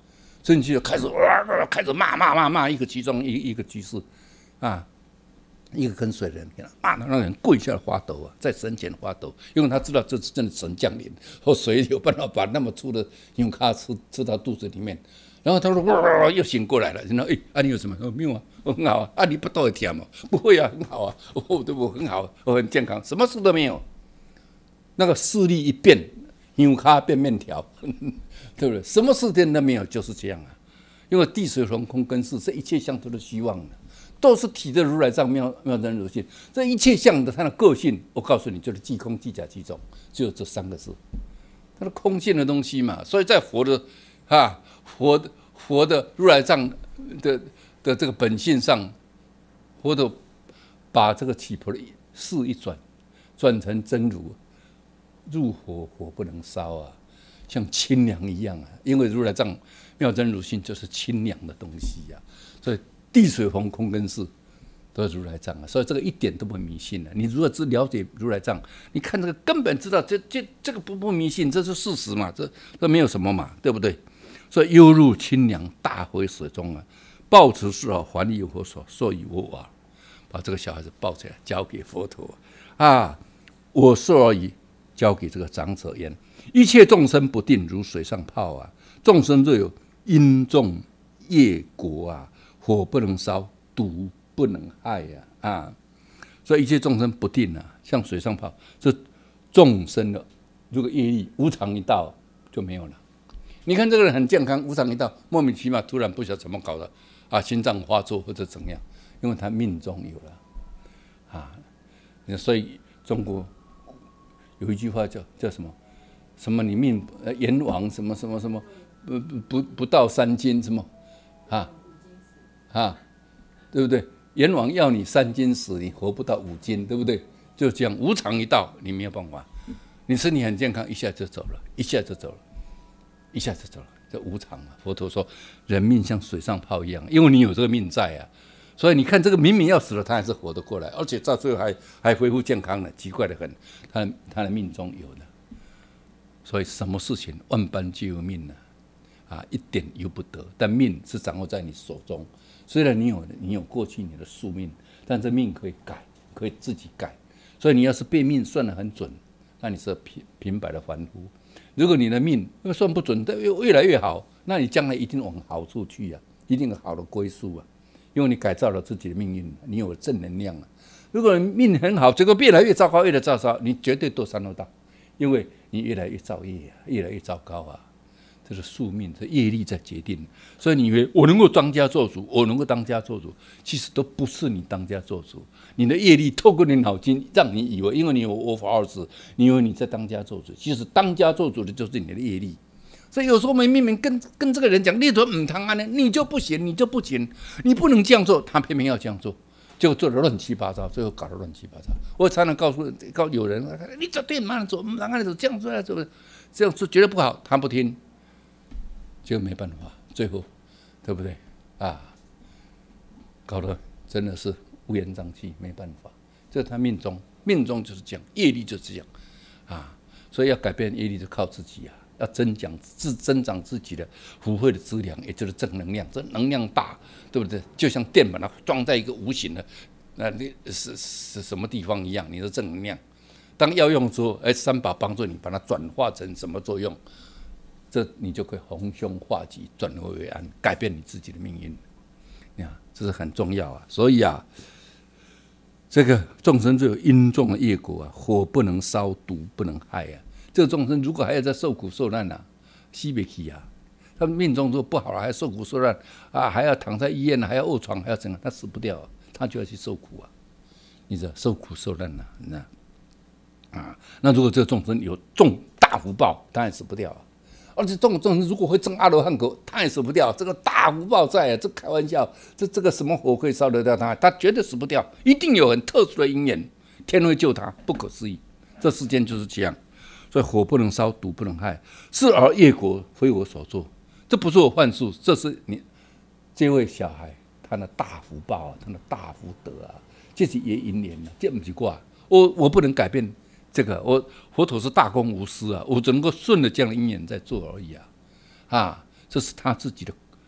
所以你就开始哇，开始骂骂骂骂一个其中一一个居士，啊，一个跟随人，骂到那人跪下来发抖啊，在神前发抖，因为他知道这是真的神降临，或谁有办法把那么粗的牛卡吃吃到肚子里面。然后他说哇，又醒过来了。然后哎，啊你有什么？哦没有啊，我很好啊。啊你不都会甜吗？不会啊，很好啊。我对我很好，我很健康，什么事都没有。那个视力一变，牛卡变面条，对不对？什么事都没有，就是这样啊。因为地水火空跟世，这一切相都是虚妄的，都是体的如来藏妙妙真如性。这一切相的它的个性，我告诉你，就是即空即假即中，只有这三个字，它的空性的东西嘛。所以在佛的啊。佛的佛的如来藏的的这个本性上，佛的把这个起婆的事一转，转成真如，入火火不能烧啊，像清凉一样啊。因为如来藏妙真如性就是清凉的东西呀、啊，所以地水火空跟世都是如来藏啊。所以这个一点都不迷信啊。你如果只了解如来藏，你看这个根本知道这这这个不不迷信，这是事实嘛，这这没有什么嘛，对不对？所以悠入清凉大回水中啊，抱持是好，还以佛所，授以我瓦，把这个小孩子抱起来，交给佛陀啊，我授而已，交给这个长者言：一切众生不定如水上泡啊，众生若有因重业果啊，火不能烧，毒不能害呀 啊, 啊！所以一切众生不定啊，像水上泡，这众生的如果业力无常一到就没有了。你看这个人很健康，无常一到，莫名其妙突然不晓得怎么搞的啊，心脏发作或者怎样，因为他命中有了啊。所以中国有一句话叫叫什么什么你命阎王什么什么什么不不不到三斤什么啊啊，对不对？阎王要你三斤死，你活不到五斤，对不对？就这样，无常一到，你没有办法。你身体很健康，一下就走了，一下就走了。一下就走了，这无常啊！佛陀说，人命像水上泡一样，因为你有这个命在啊，所以你看这个明明要死了，他还是活得过来，而且到最后还还恢复健康了，奇怪的很，他他的命中有的。所以什么事情万般皆有命呢、啊？啊，一点由不得，但命是掌握在你手中。虽然你有你有过去你的宿命，但这命可以改，可以自己改。所以你要是被命算得很准，那你是平平白的凡夫。如果你的命算不准，越来越好，那你将来一定往好处去啊，一定有好的归宿啊，因为你改造了自己的命运，你有正能量啊。如果你命很好，结果越来越糟糕，越来越糟糕，你绝对堕三恶道，因为你越来越造业啊，越来越糟糕啊。这是宿命，这业力在决定。所以你以为我能够当家做主，我能够当家做主，其实都不是你当家做主。你的业力透过你脑筋，让你以为，因为你有我法二字，你以为你在当家做主，其实当家做主的就是你的业力。所以有时候我们明明跟跟这个人讲，你怎么唔通安呢？你就不行，你就不行，你不能这样做，他偏偏要这样做，结果做得乱七八糟，最后搞得乱七八糟。我常常告诉告有人，你绝对慢做，唔通安做，这样做做，这样做绝对不好，他不听。就没办法，最后，对不对啊？搞得真的是乌烟瘴气，没办法。这是他命中，命中就是这样，业力就是这样啊。所以要改变业力，就靠自己啊，要增长自增长自己的福慧的资粮，也就是正能量。这能量大，对不对？就像电把它装在一个无形的，那你是是什么地方一样？你的正能量，当要用之后，哎，三宝帮助你把它转化成什么作用？这你就可以逢凶化吉，转危为安，改变你自己的命运。你看，这是很重要啊。所以啊，这个众生就有因重的业果啊，火不能烧，毒不能害啊。这个众生如果还要再受苦受难啊，死不去啊。他命中如果不好了，还要受苦受难啊，还要躺在医院，还要卧床，还要怎样？他死不掉、啊，他就要去受苦啊。你知道受苦受难啊，那啊，那如果这个众生有重大福报，当然死不掉啊。而且这种众生如果会证阿罗汉果，他也死不掉。这个大福报在啊，这开玩笑，这这个什么火可以烧得掉他？他绝对死不掉，一定有很特殊的因缘，天会救他，不可思议。这世间就是这样，所以火不能烧，毒不能害，是而业果非我所作。这不是我幻术，这是你这位小孩他的大福报啊，他的大福德啊，这是业因缘啊，这不是我，我我不能改变。这个我佛陀是大公无私啊，我只能够顺着这样的因缘在做而已啊，啊，这是他自己的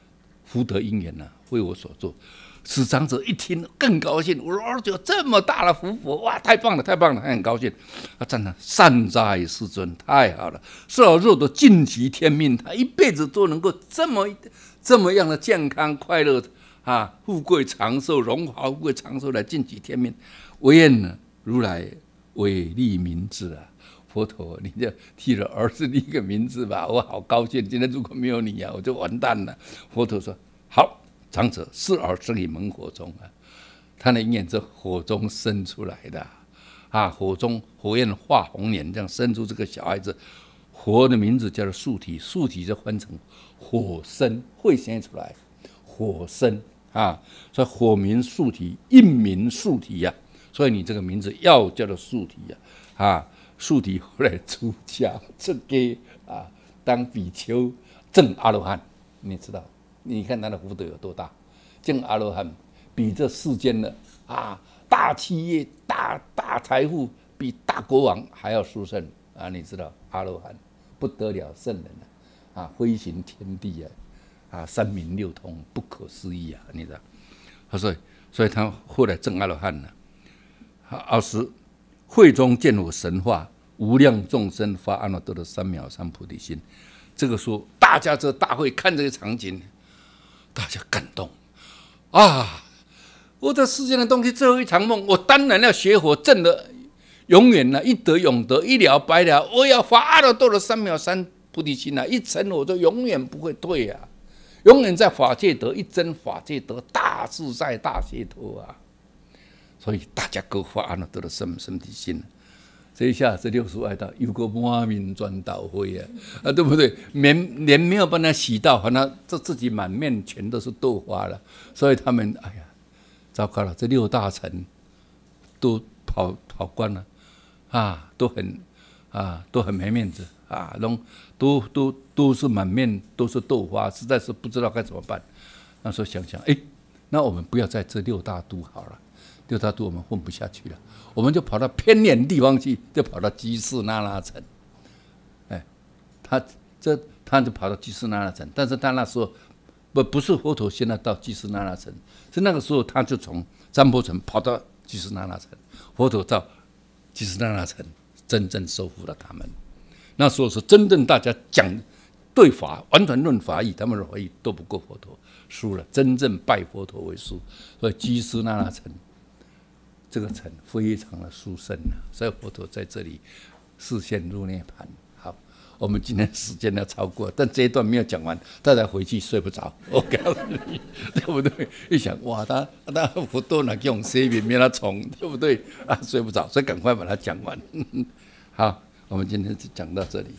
福德因缘呐、啊，为我所做。使长者一听更高兴，我说儿子有这么大的福佛，哇，太棒了，太棒了，他很高兴。他赞叹善哉世尊，太好了，是老肉的尽其天命，他一辈子都能够这么这么样的健康快乐啊，富贵长寿，荣华富贵长寿来尽其天命。唯愿呢，如来为立名字啊。佛陀，你就替了儿子立一个名字吧，我好高兴。今天如果没有你啊，我就完蛋了。佛陀说好。长者视儿生于猛火中啊，他的因缘是火中生出来的啊，火中火焰化红莲，这样生出这个小孩子。火的名字叫做素体，素体就翻成火生，会生出来，火生啊，所以火名素体，印名素体呀、啊。所以你这个名字要叫做素体呀、啊，啊，素体后来出家出家啊，当比丘证阿罗汉，你知道。你看他的福德有多大？证阿罗汉比这世间的啊大企业、大大财富，比大国王还要殊胜啊！你知道阿罗汉不得了，圣人啊，啊飞行天地啊，啊三明六通，不可思议啊！你知道，所以所以他后来证阿罗汉了。二十会中见我神化，无量众生发阿耨多罗三藐三菩提心。这个时候，大家这大会看这个场景。大家感动啊！我这世间的东西最后一场梦，我当然要学佛，证了永远了，一得永得，一了百了。我要发阿耨多罗三藐三菩提心啊！一成我就永远不会退啊，永远在法界得一真法界得大自在大解脱啊！所以大家各发阿耨多罗三藐三菩提心。这一下这六祖爱道有个满面转导灰啊，啊对不对？连连没有帮他洗到，反正这自己满面全都是豆花了，所以他们哎呀，糟糕了，这六大臣都跑跑光了啊，都很啊都很没面子啊，都都都都是满面都是豆花，实在是不知道该怎么办。那时候想想，哎，那我们不要在这六大都好了。六大都我们混不下去了，我们就跑到偏远地方去，就跑到居士那拉城。哎，他这他就跑到居士那拉城，但是他那时候不不是佛陀现在到居士那拉城，是那个时候他就从占婆城跑到居士那拉城，佛陀到居士那拉城真正收服了他们。那时候是真正大家讲对法，完全论法义，他们的法义都不过佛陀，输了，真正拜佛陀为师，所以居士那拉城。这个城非常的殊胜啊，所以佛陀在这里示现入涅槃。好，我们今天时间要超过，但这一段没有讲完，大家回去睡不着。我告诉你，对不对？一想哇，他他佛陀那用水面没他冲，对不对？啊，睡不着，所以赶快把它讲完。好，我们今天就讲到这里。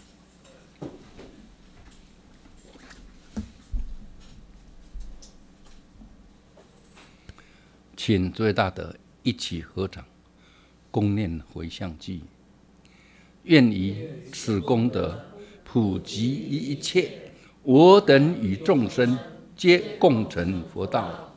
请诸位大德一起合掌，共念回向偈。愿以此功德普及于一切，我等与众生皆共成佛道。